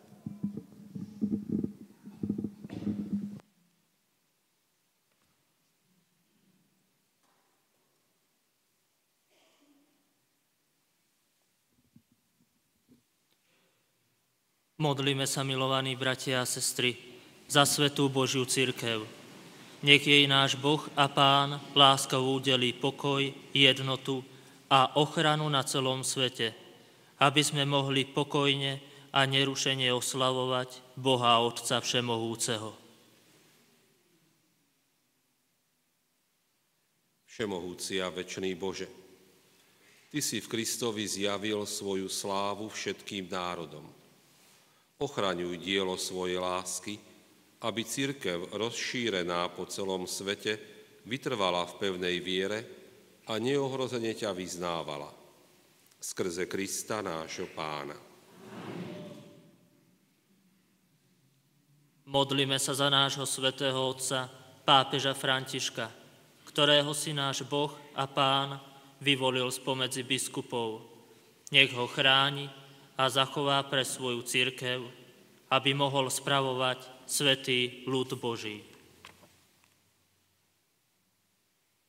Modlíme sa, milovaní bratia a sestry, za svätú Božiu cirkev. Nech jej náš Boh a Pán láskavo udelí pokoj, jednotu a ochranu na celom svete, aby sme mohli pokojne a nerušene oslavovať Boha Otca Všemohúceho. Všemohúci a večný Bože, Ty si v Kristovi zjavil svoju slávu všetkým národom. Ochraňuj dielo svojej lásky, aby cirkev rozšírená po celom svete vytrvala v pevnej viere a neohrozene ťa vyznávala. Skrze Krista nášho Pána. Modlíme sa za nášho svätého otca, pápeža Františka, ktorého si náš Boh a Pán vyvolil spomedzi biskupov. Nech ho chráni a zachová pre svoju cirkev, aby mohol spravovať svätý ľud Boží.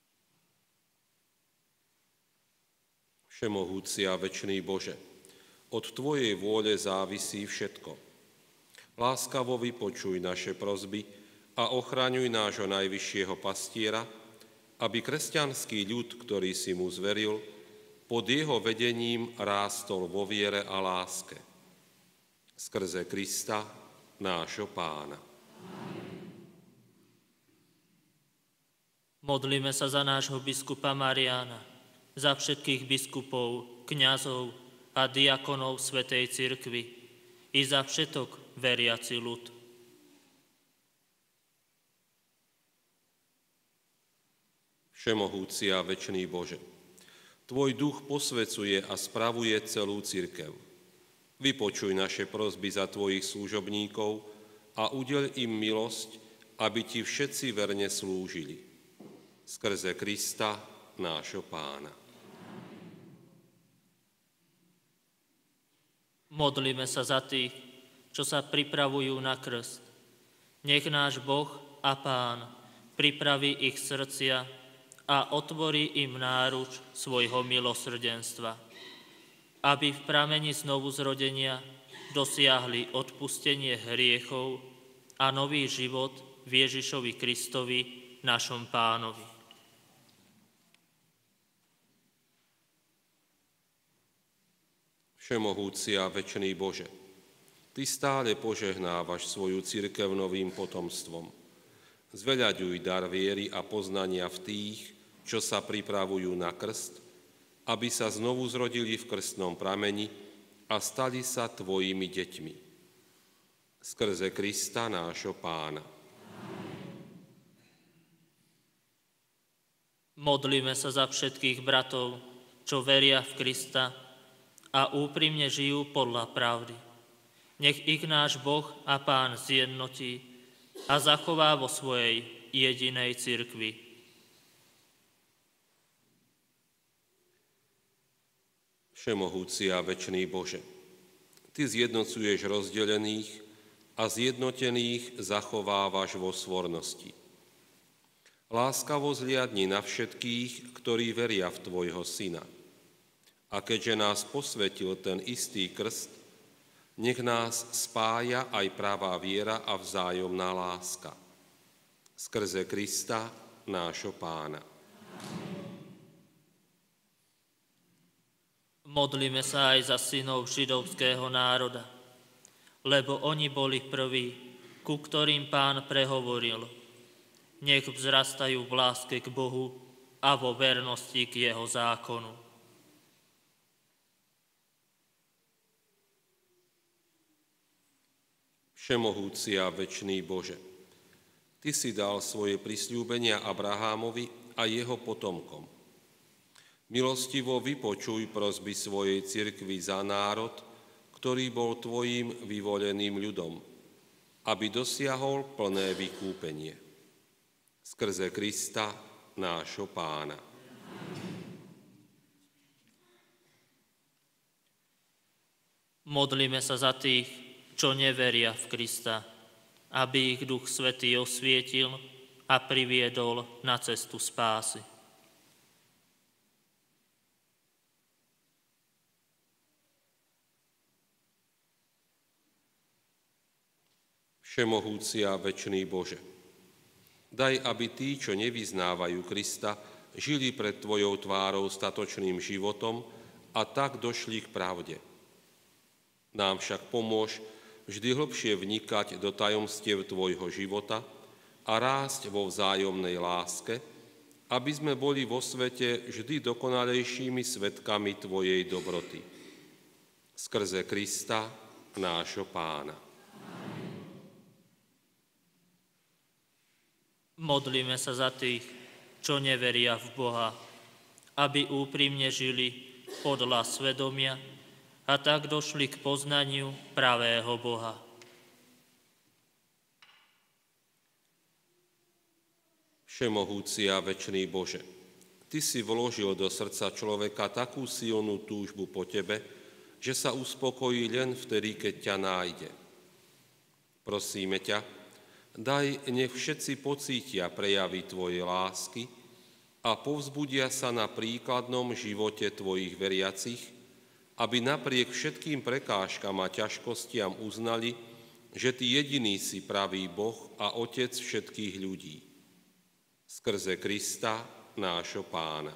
Všemohúci a večný Bože, Od tvojej vôle závisí všetko. Láskavo vypočuj naše prosby a ochraňuj nášho najvyššieho pastiera, aby kresťanský ľud, ktorý si mu zveril, pod jeho vedením rástol vo viere a láske. Skrze Krista, nášho Pána. Modlíme sa za nášho biskupa Mariána, za všetkých biskupov, kňazov a diakonov Svätej Cirkvi i za všetok veriaci ľud. Všemohúci a večný Bože, tvoj duch posvecuje a spravuje celú cirkev. Vypočuj naše prosby za tvojich služobníkov a udeľ im milosť, aby ti všetci verne slúžili. Skrze Krista, nášho Pána. Modlíme sa za tých, čo sa pripravujú na krst. Nech náš Boh a Pán pripraví ich srdcia a otvorí im náruč svojho milosrdenstva, aby v prameni znovuzrodenia dosiahli odpustenie hriechov a nový život v Ježišovi Kristovi, našom Pánovi. Všemohúci a večný Bože, Ty stále požehnávaš svoju cirkev novým potomstvom. Zveľaďuj dar viery a poznania v tých, čo sa pripravujú na krst, aby sa znovu zrodili v krstnom prameni a stali sa Tvojimi deťmi. Skrze Krista, nášho Pána. Modlíme sa za všetkých bratov, čo veria v Krista a úprimne žijú podľa pravdy. Nech ich náš Boh a Pán zjednotí a zachová vo svojej jedinej cirkvi. Všemohúci a večný Bože, Ty zjednocuješ rozdelených a zjednotených zachovávaš vo svornosti. Láskavo zliadni na všetkých, ktorí veria v Tvojho Syna. A keďže nás posvetil ten istý krst, nech nás spája aj pravá viera a vzájomná láska. Skrze Krista, nášho Pána. Modlíme sa aj za synov židovského národa, lebo oni boli prví, ku ktorým Pán prehovoril. Nech vzrastajú v láske k Bohu a vo vernosti k jeho zákonu. Všemohúci a večný Bože, Ty si dal svoje prisľúbenia Abrahámovi a jeho potomkom. Milostivo vypočuj prosby svojej cirkvi za národ, ktorý bol Tvojím vyvoleným ľudom, aby dosiahol plné vykúpenie. Skrze Krista, nášho Pána. Modlíme sa za tých, čo neveria v Krista, aby ich Duch Svätý osvietil a priviedol na cestu spásy. Všemohúci a večný Bože, daj, aby tí, čo nevyznávajú Krista, žili pred Tvojou tvárou statočným životom a tak došli k pravde. Nám však pomôž vždy hlbšie vnikať do tajomstiev Tvojho života a rásť vo vzájomnej láske, aby sme boli vo svete vždy dokonalejšími svedkami Tvojej dobroty. Skrze Krista, nášho Pána. Modlíme sa za tých, čo neveria v Boha, aby úprimne žili podľa svedomia a tak došli k poznaniu pravého Boha. Všemohúci a večný Bože, Ty si vložil do srdca človeka takú silnú túžbu po Tebe, že sa uspokojí len vtedy, keď ťa nájde. Prosíme ťa, daj, nech všetci pocítia prejavy Tvojej lásky a povzbudia sa na príkladnom živote Tvojich veriacich, aby napriek všetkým prekážkam a ťažkostiam uznali, že Ty jediný si pravý Boh a Otec všetkých ľudí. Skrze Krista, nášho Pána.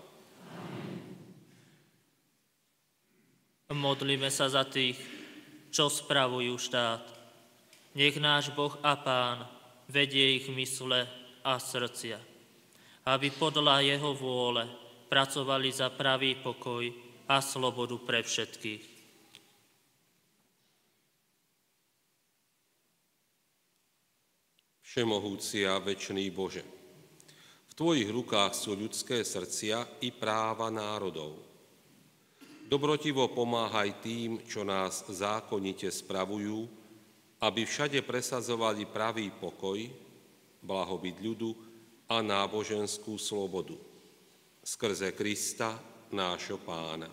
Modlíme sa za tých, čo spravujú štát. Nech náš Boh a Pán vedie ich mysle a srdcia, aby podľa jeho vôle pracovali za pravý pokoj a slobodu pre všetkých. Všemohúci a večný Bože, v Tvojich rukách sú ľudské srdcia i práva národov. Dobrotivo pomáhaj tým, čo nás zákonite spravujú, aby všade presadzovali pravý pokoj, blahobyt ľudu a náboženskú slobodu. Skrze Krista, nášho Pána.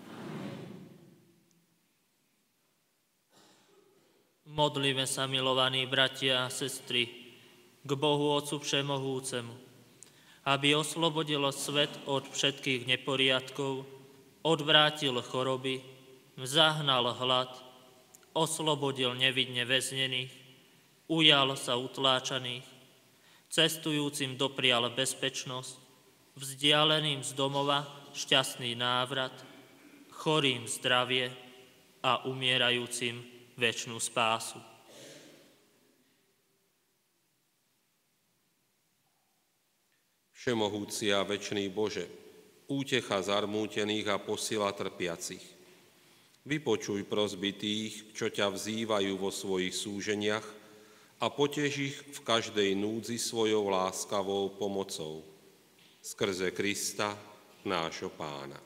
Modlíme sa, milovaní bratia a sestry, k Bohu Otcu Všemohúcemu, aby oslobodil svet od všetkých neporiadkov, odvrátil choroby, zahnal hlad, oslobodil nevinne väznených, ujal sa utláčaných, cestujúcim doprial bezpečnosť, vzdialeným z domova šťastný návrat, chorým zdravie a umierajúcim večnú spásu. Všemohúci a večný Bože, útecha zarmútených a posila trpiacich. Vypočuj prosby tých, čo ťa vzývajú vo svojich súženiach a potež ich v každej núdzi svojou láskavou pomocou. Skrze Krista, nášho Pána.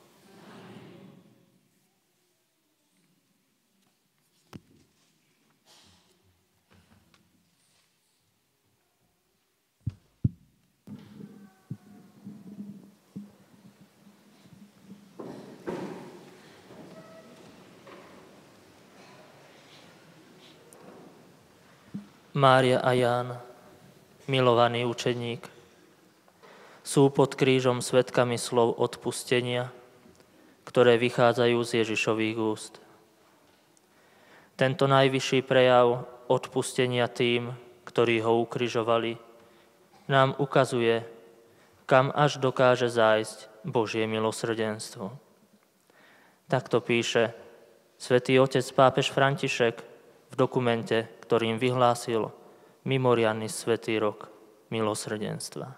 Mária a Ján, milovaný učeník, sú pod krížom svedkami slov odpustenia, ktoré vychádzajú z Ježišových úst. Tento najvyšší prejav odpustenia tým, ktorí ho ukrižovali, nám ukazuje, kam až dokáže zájsť Božie milosrdenstvo. Takto píše svätý otec pápež František v dokumente, ktorým vyhlásil mimoriadny svätý rok milosrdenstva.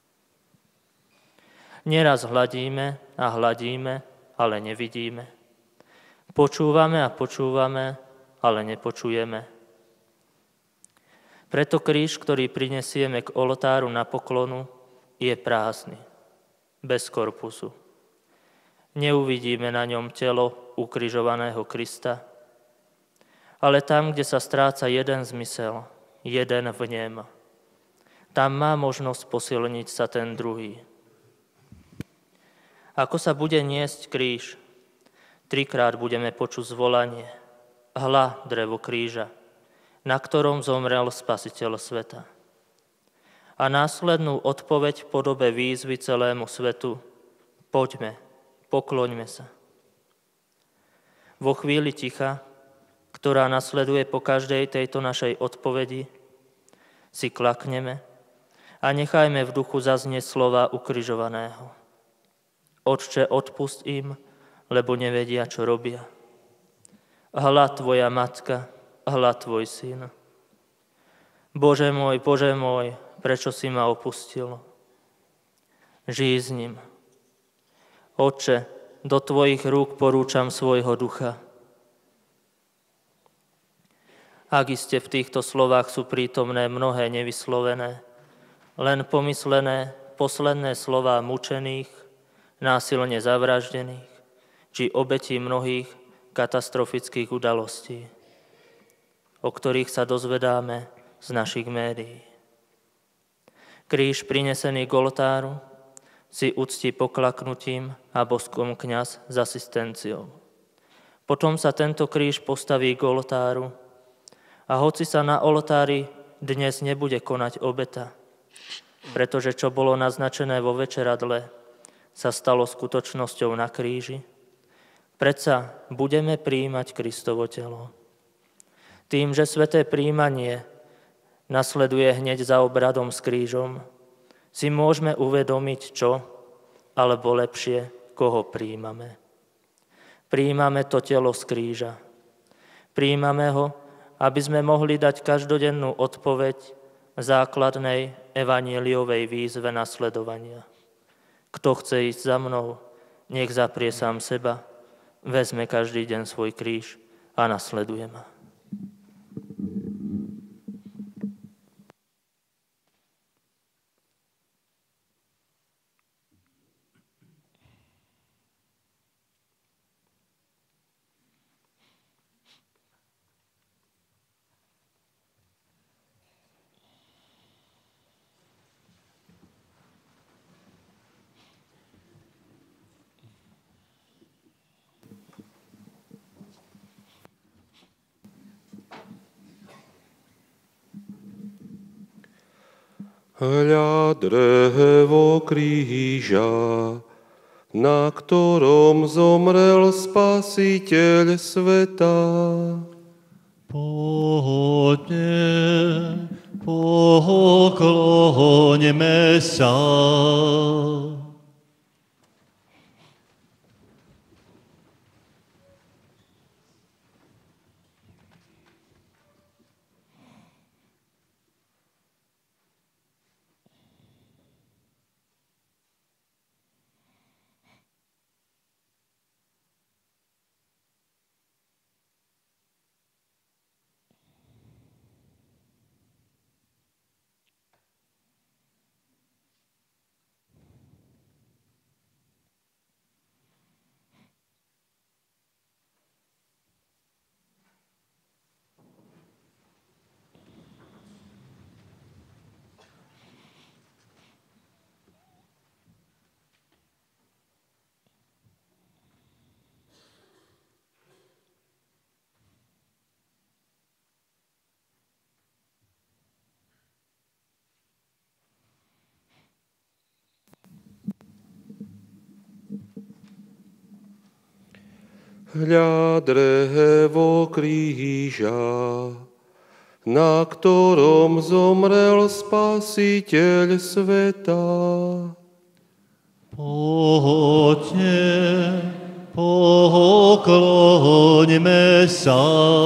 Neraz hladíme a hladíme, ale nevidíme. Počúvame a počúvame, ale nepočujeme. Preto kríž, ktorý prinesieme k oltáru na poklonu, je prázdny, bez korpusu. Neuvidíme na ňom telo ukrižovaného Krista, ale tam, kde sa stráca jeden zmysel, jeden vnem, tam má možnosť posilniť sa ten druhý. Ako sa bude niesť kríž, trikrát budeme počuť zvolanie: hľa, drevo kríža, na ktorom zomrel Spasiteľ sveta. A následnú odpoveď v podobe výzvy celému svetu: poďme, pokloňme sa. Vo chvíli ticha, ktorá nasleduje po každej tejto našej odpovedi, si klakneme a nechajme v duchu zaznieť slova ukrižovaného. Otče, odpusť im, lebo nevedia, čo robia. Hľa tvoja matka, hľa tvoj syn. Bože môj, Bože môj, prečo si ma opustil? Žij s ním. Otče, do tvojich rúk porúčam svojho ducha. Ak iste v týchto slovách sú prítomné mnohé nevyslovené, len pomyslené posledné slová mučených, násilne zavraždených, či obetí mnohých katastrofických udalostí, o ktorých sa dozvedáme z našich médií. Kríž prinesený k oltáru si uctí poklaknutím a boskom kňaz s asistenciou. Potom sa tento kríž postaví k oltáru a hoci sa na oltári dnes nebude konať obeta, pretože čo bolo naznačené vo večeradle, sa stalo skutočnosťou na kríži, Predsa budeme prijímať Kristovo telo. Tým, že sväté prijímanie nasleduje hneď za obradom s krížom, si môžeme uvedomiť, čo, alebo lepšie, koho prijímame. Prijímame to telo z kríža. Prijímame ho, aby sme mohli dať každodennú odpoveď základnej evanjeliovej výzve nasledovania. Kto chce ísť za mnou, nech zaprie sám seba, vezme každý deň svoj kríž a nasleduje ma. Hľa drevo kríža, na ktorom zomrel Spasiteľ sveta. Pohodne, pokloňme sa. Hľa drevo kríža, na ktorom zomrel Spasiteľ sveta. Pohodne, pokloňme sa.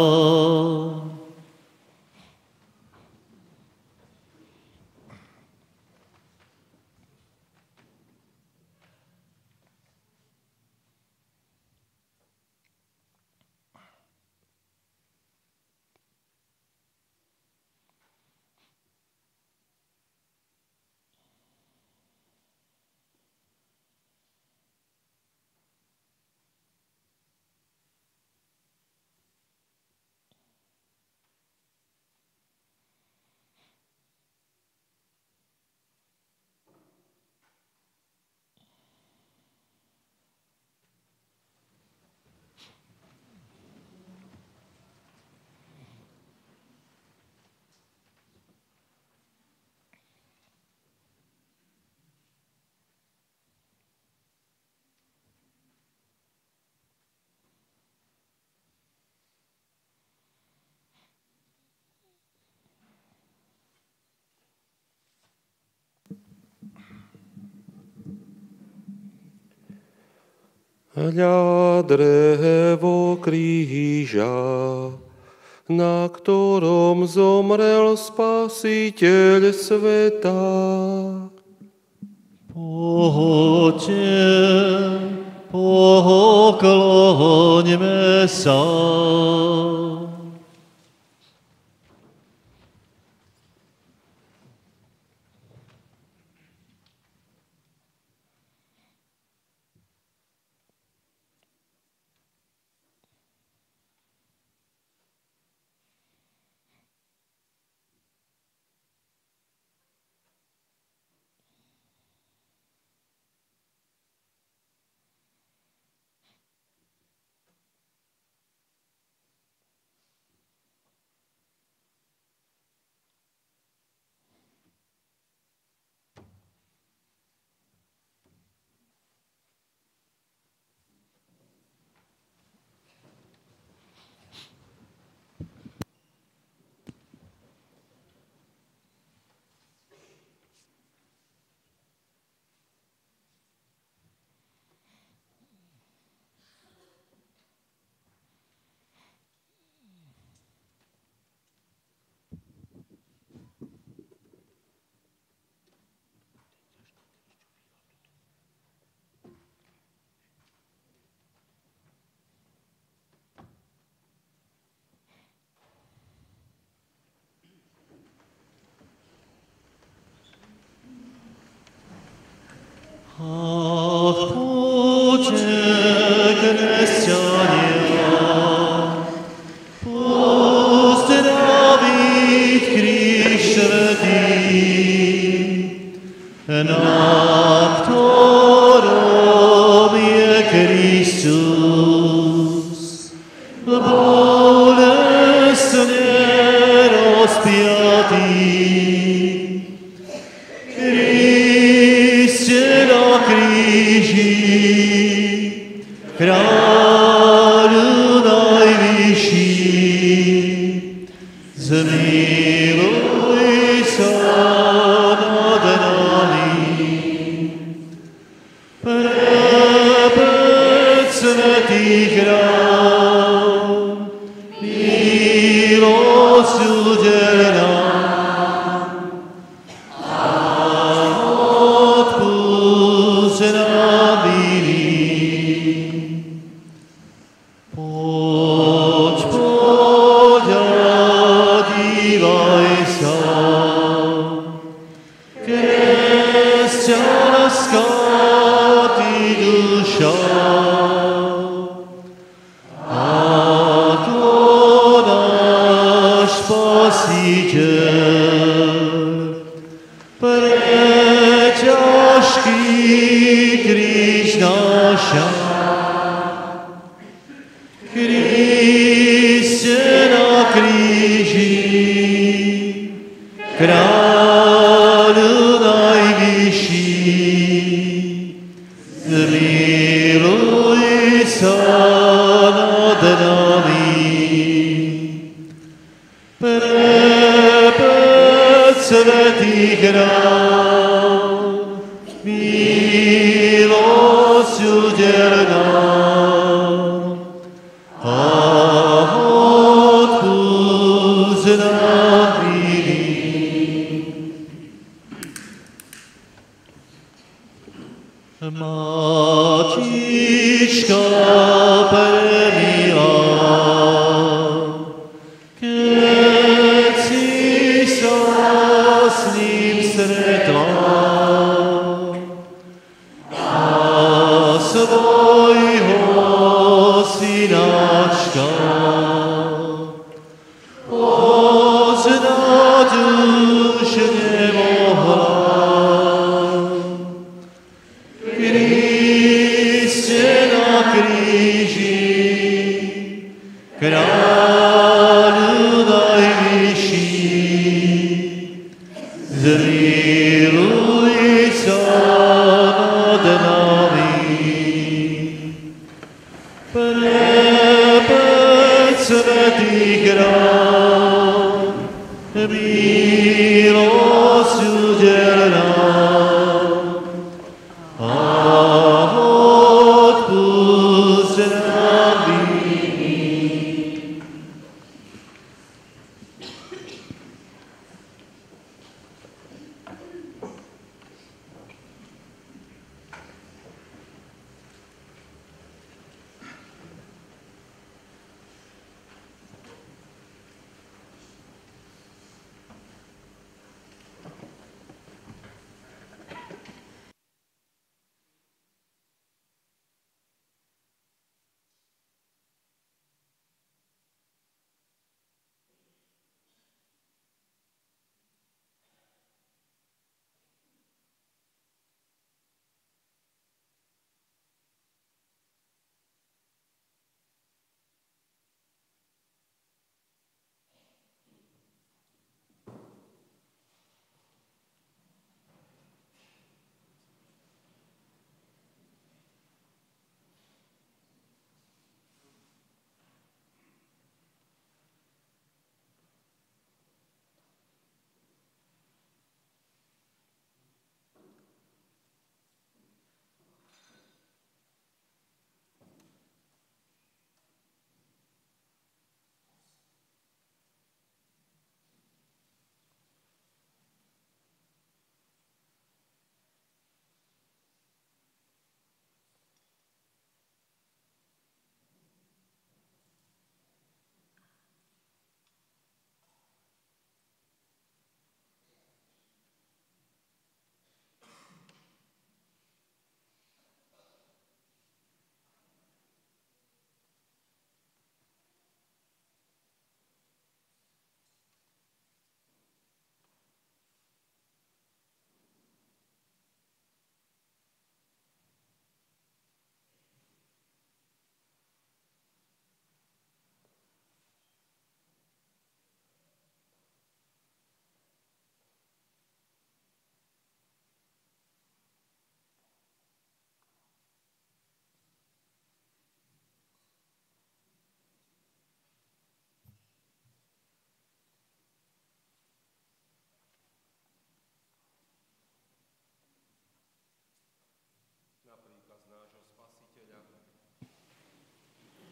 Hľa drevo kríža, na ktorom zomrel Spasiteľ sveta. Pohodne, pokloňme sa. Ach, poďte, kresťania, pozdraviť kríž svätý, na ktorom je Kristus bolestne rozpiatý. Kriste na kríži, kráľu najvyšší, zmiluj sa nad nami. Prepad svätých rán, milosť udel nám a odpusť nám viny. Poď, poď a dívaj sa, kresťanská ty duša, ako náš Spasiteľ pre ťažký kríž náša. Kriste na kríži, kráľu najvyšší, zmiluj sa nad nami. Prepad svätých rán, milosť udel nám a odpusť nám viny. Matička premilá, keď si sa s ním stretla a svojho synáčka poznať už nemohla. Kriste na kríži, kráľu najvyšší, zmiluj sa nad nami. Prepad svätých rán, milosť udel nám a odpusť nám viny.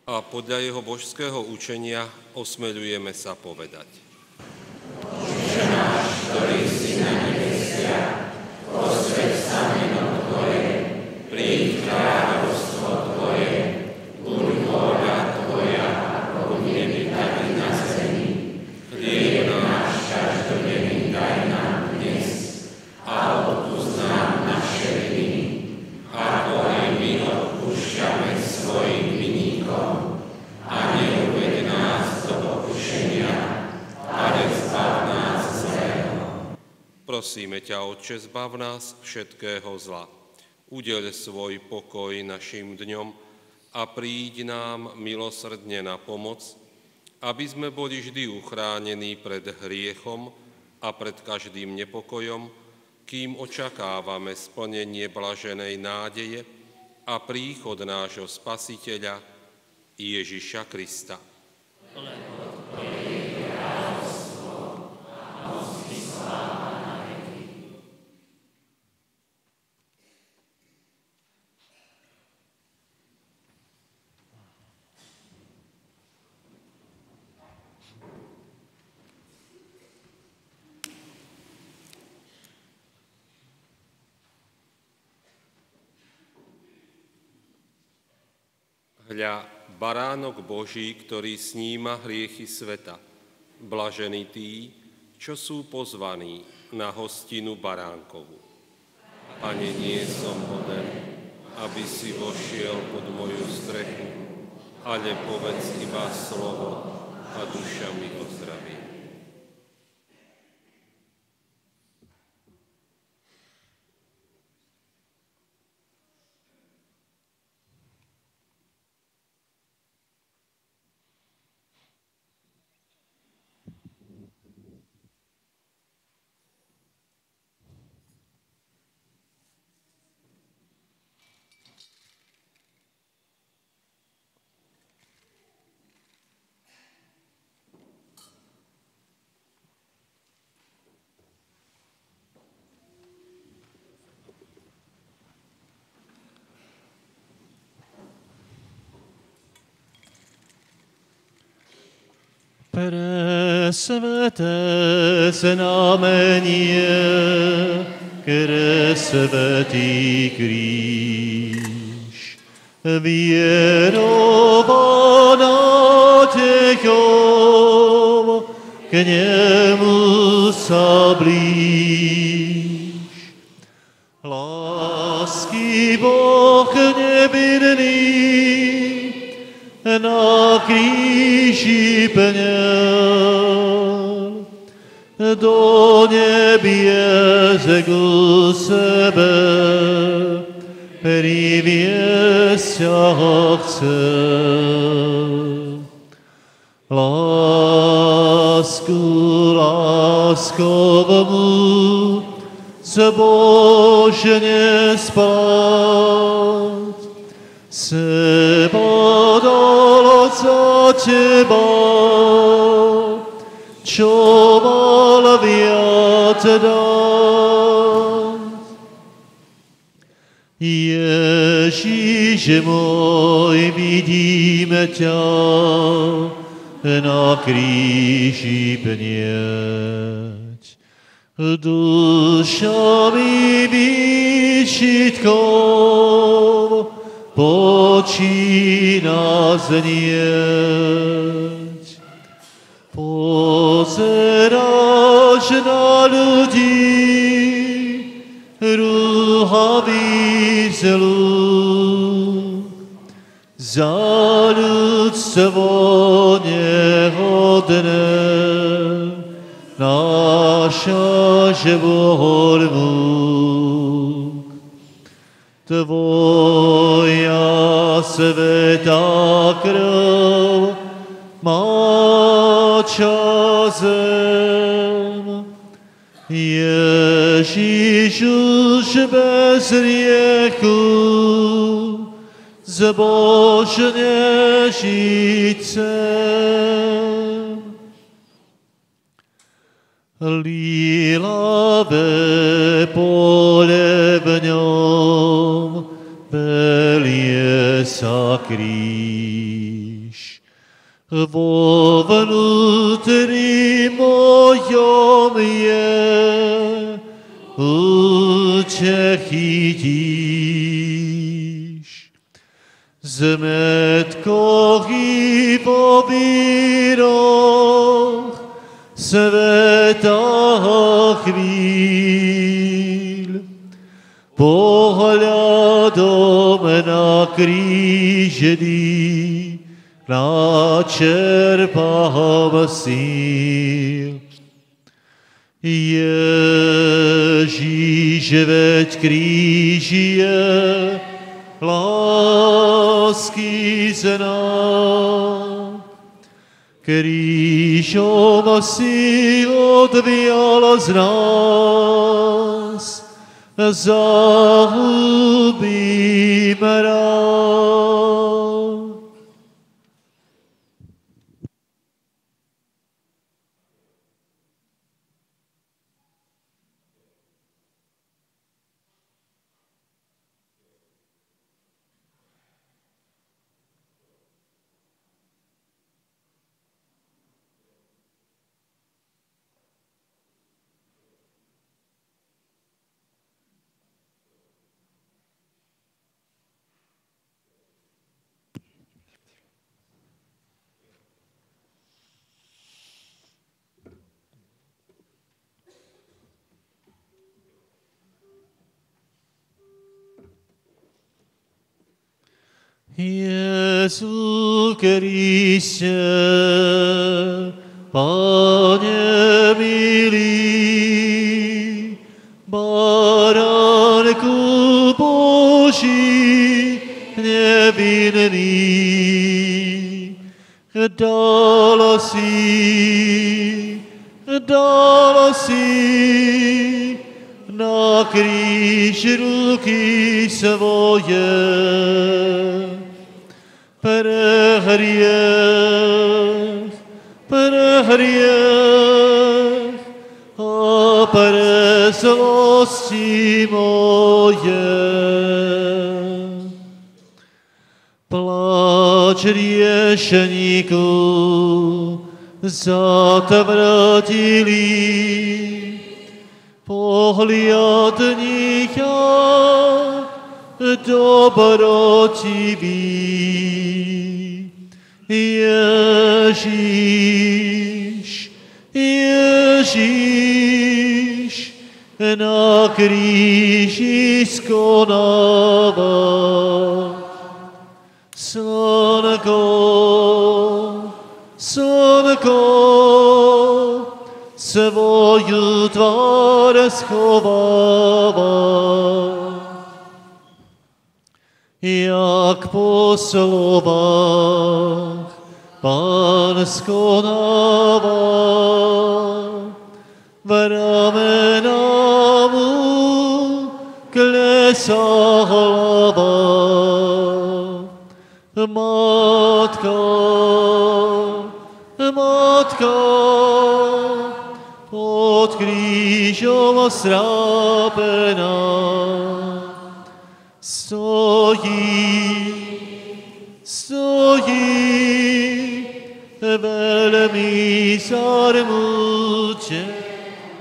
a podľa jeho božského učenia osmeľujeme sa povedať. Otče náš, ktorý si na nebesiach, posväť sa meno Tvoje, príď kráľovstvo Tvoje, buď vôľa Tvoja, ako v nebi, tak i na zemi. Chlieb náš každodenný daj nám dnes a odpusť nám naše viny, ako aj my odpúšťame svojim vinníkom. A neuveď nás do pokušenia, ale zbav nás zlého. Prosíme ťa, Otče, zbav nás všetkého zla. Udeľ svoj pokoj našim dňom a príď nám milosrdne na pomoc, aby sme boli vždy uchránení pred hriechom a pred každým nepokojom, kým očakávame splnenie blaženej nádeje a príchod nášho Spasiteľa Ježiša Krista. Hľa, baránok Boží, ktorý sníma hriechy sveta. Blažení tí, čo sú pozvaní na hostinu baránkovu. Pane, nie som hoden, aby si vošiel pod moju strechu, ale povedz iba slovo a duša mi ozdraví. Presveté znamenie, kresvetý kríž, vierovaná Tejom, k nemu sa blíž. Lásky Boh nevinný, na kríži pňal, do nebies k sebe priviesť ťa chcel. Lásku láskovmu zbožne spať, seba dal za teba, čo mal viac dať. Ježíš môj, vidím ťa na kríži pnieť. Duša mi výčitkom počína znieť. Pozeráš na ľudí, rúhavý zlú, za ľudstvo nehodné, náša žvormu. Tvoja svätá krv máča zem. Ježíš už bez hriechu zbožne žiť chcem. Lílavé pole v ňom belie sa kríž. Vo vnútri mojom je útechy tíž. Zmetkoch i po víroch sveta chvíľ, pohľadom na krížný načerpám síl. Ježíš, veď kríž je lásky znak. Krížom si odvial z nás zahubí mrak. Jezu Kriste, Pane milý, Baránku Boží nevinný, dal si, dal si na kríž ruky svoje. Pre hriech, pre hriech a pre zlosti moje. Pláč riešeniku zatvrtilý, pohliadni ja dobrotivý. Ježíš, Ježíš, na kríži skonával. Slnko, slnko, svoju tvár schovával. Jak po slovách Pán skonával, v ramena mu klesá hlava. Matka, matka, pod krížom strápená, stojí, stojí, veľmi zarmutená.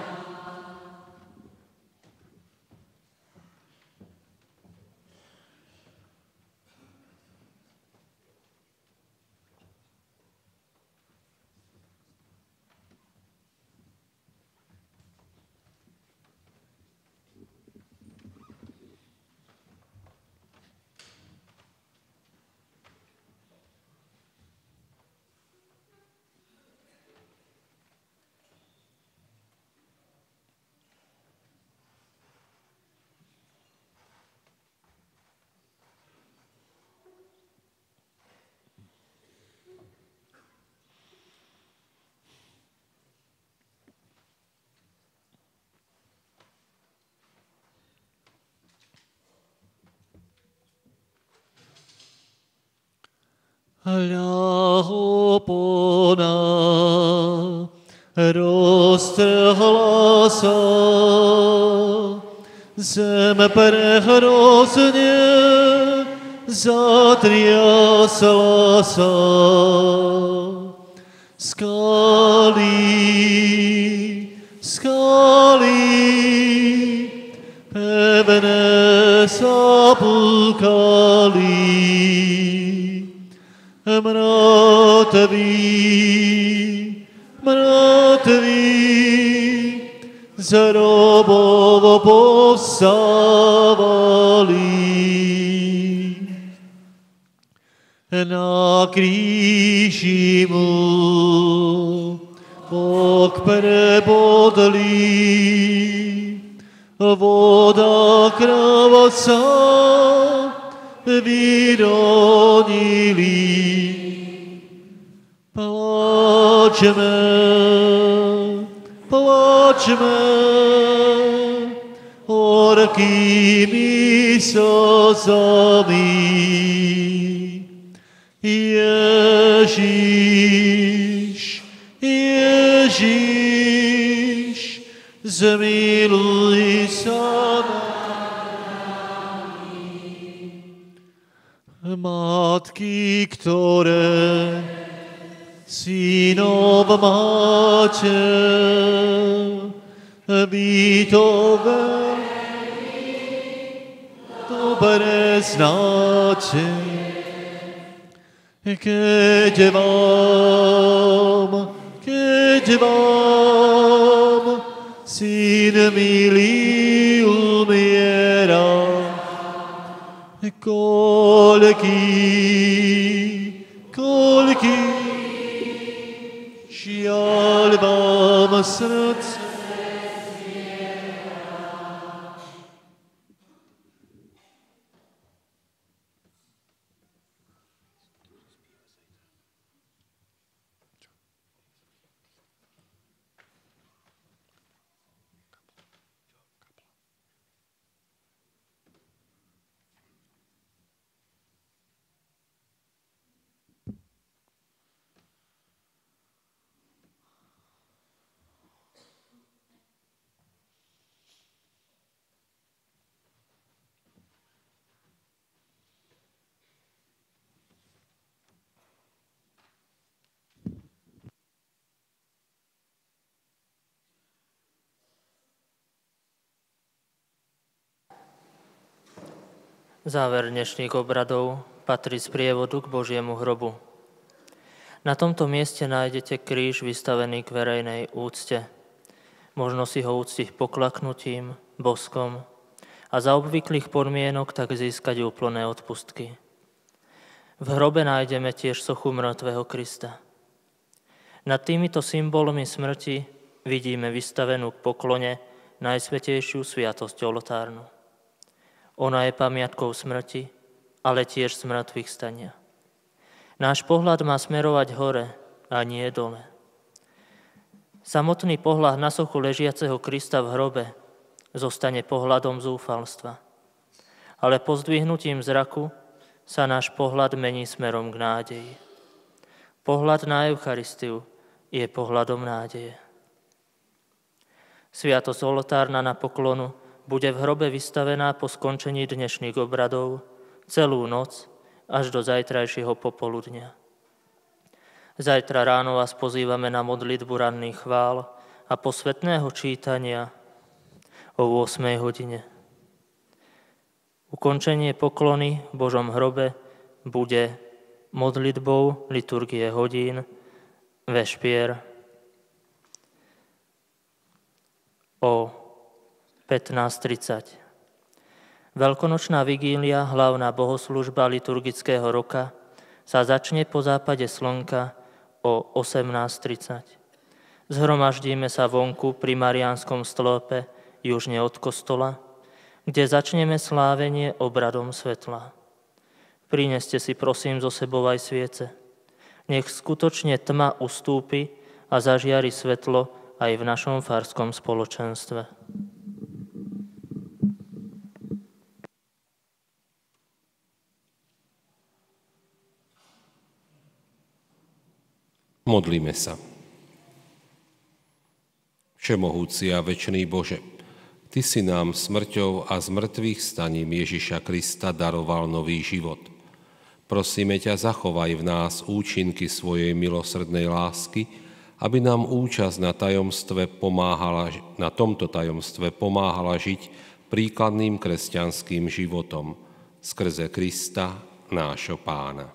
Hľa opona roztrhla sa, zem prehrozne zatriasla sa skaly, skaly, pevné sa púkali, mŕtvi, mŕtvi, z hrobov povstávali. Na kríži mu Boh prebodli, voda krváca vyronili. Plačme, plačme, horkými slzami. Ježiš, Ježiš, zmiluj sa nami. Matky, ktoré synov máte, vy to veľmi dobre znáte. Keď vám, keď vám syn milý umiera, koľký, koľký žiaľ vám srdce. Záver dnešných obradov patrí z prievodu k Božiemu hrobu. Na tomto mieste nájdete kríž vystavený k verejnej úcte. Možno si ho uctiť poklaknutím, boskom a za obvyklých podmienok tak získať úplné odpustky. V hrobe nájdeme tiež sochu mŕtvého Krista. Nad týmito symbolmi smrti vidíme vystavenú k poklone najsvätejšiu sviatosť oltárnu. Ona je pamiatkou smrti, ale tiež smrtvých stania. Náš pohľad má smerovať hore a nie dole. Samotný pohľad na sochu ležiaceho Krista v hrobe zostane pohľadom zúfalstva. Ale pozdvihnutím zraku sa náš pohľad mení smerom k nádeji. Pohľad na Eucharistiu je pohľadom nádeje. Sviatosť oltárna na poklonu bude v hrobe vystavená po skončení dnešných obradov celú noc až do zajtrajšieho popoludnia. Zajtra ráno vás pozývame na modlitbu ranných chvál a posvätného čítania o ôsmej hodine. Ukončenie poklony v Božom hrobe bude modlitbou liturgie hodín vešpier o pätnásť tridsať. Veľkonočná vigília, hlavná bohoslužba liturgického roka, sa začne po západe slnka o osemnásť tridsať. Zhromaždíme sa vonku pri Mariánskom stĺpe južne od kostola, kde začneme slávenie obradom svetla. Prineste si prosím zo sebou aj sviece. Nech skutočne tma ustúpi a zažiari svetlo aj v našom farskom spoločenstve. Modlíme sa. Všemohúci a večný Bože, Ty si nám smrťou a z mŕtvych staním Ježiša Krista daroval nový život. Prosíme ťa, zachovaj v nás účinky svojej milosrdnej lásky, aby nám účasť na tajomstve pomáhala, na tomto tajomstve pomáhala žiť príkladným kresťanským životom skrze Krista, nášho Pána.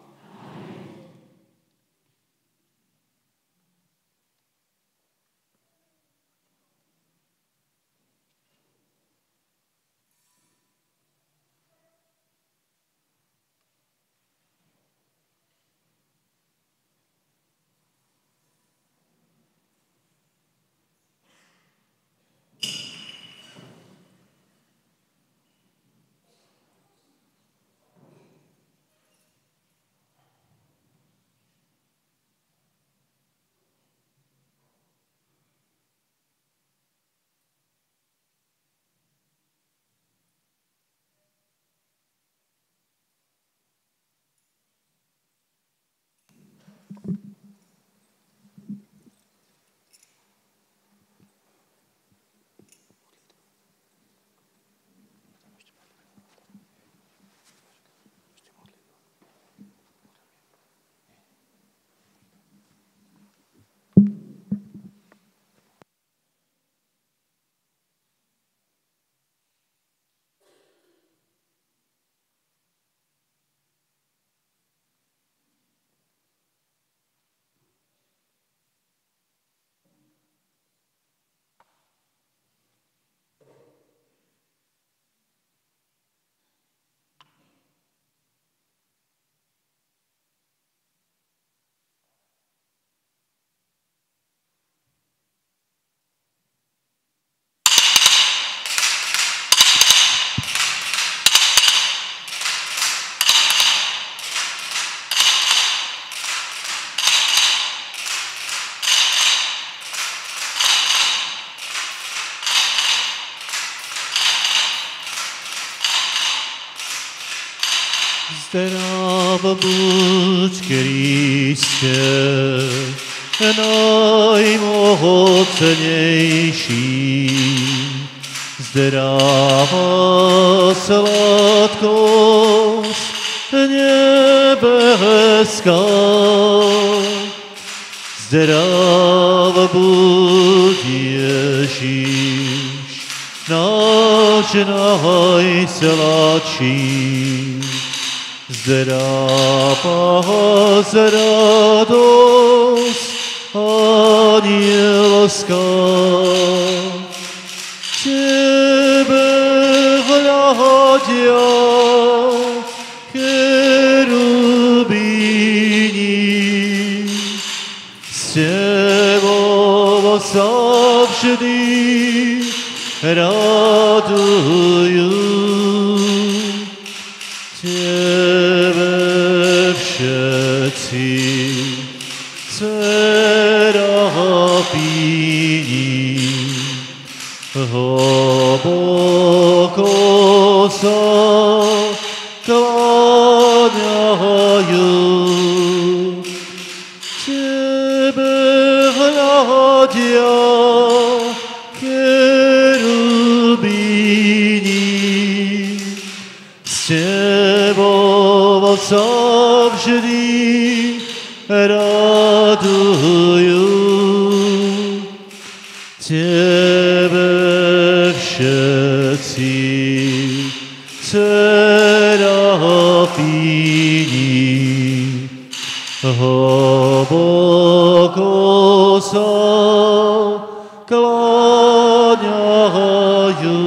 Zdrav buď, Kriste, najmocnejší. Zdravá sladkosť nebeská. Zdrav buď, Ježíš, náš najsladší. Zdravá radosť anielská, tebe hľadia cherubíni, s tebou sa vždy radujú. Všetci serafíni hlboko sa kláňajú. Tebe hľadia cherubíni, s tebou sa vždy radujú. Tebe všetci serafíni hlboko sa kláňajú.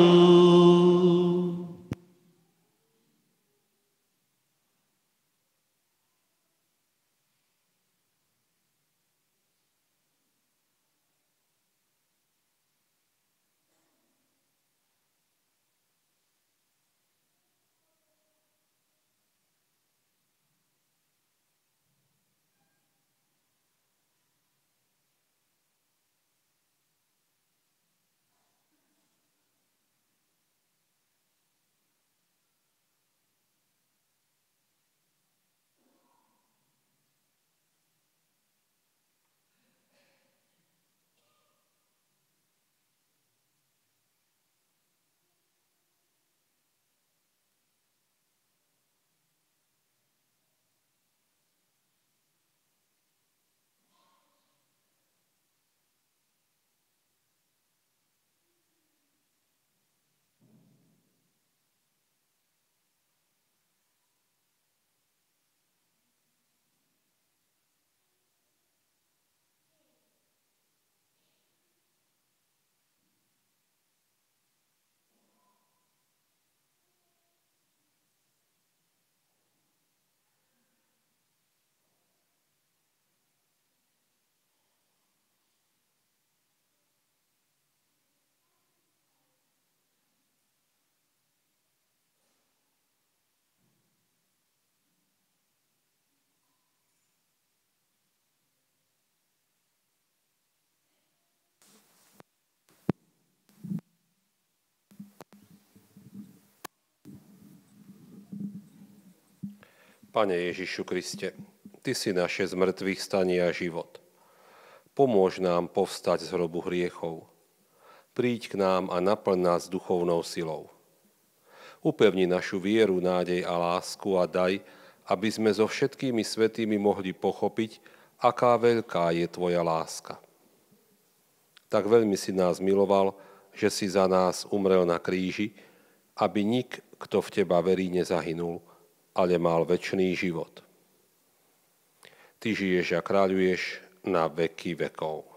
Pane Ježišu Kriste, Ty si naše zmrtvých stanie a život. Pomôž nám povstať z hrobu hriechov. Príď k nám a naplň nás duchovnou silou. Upevni našu vieru, nádej a lásku a daj, aby sme so všetkými svätými mohli pochopiť, aká veľká je Tvoja láska. Tak veľmi si nás miloval, že si za nás umrel na kríži, aby nik, kto v Teba verí, nezahynul, ale mal večný život. Ty žiješ a kráľuješ na veky vekov.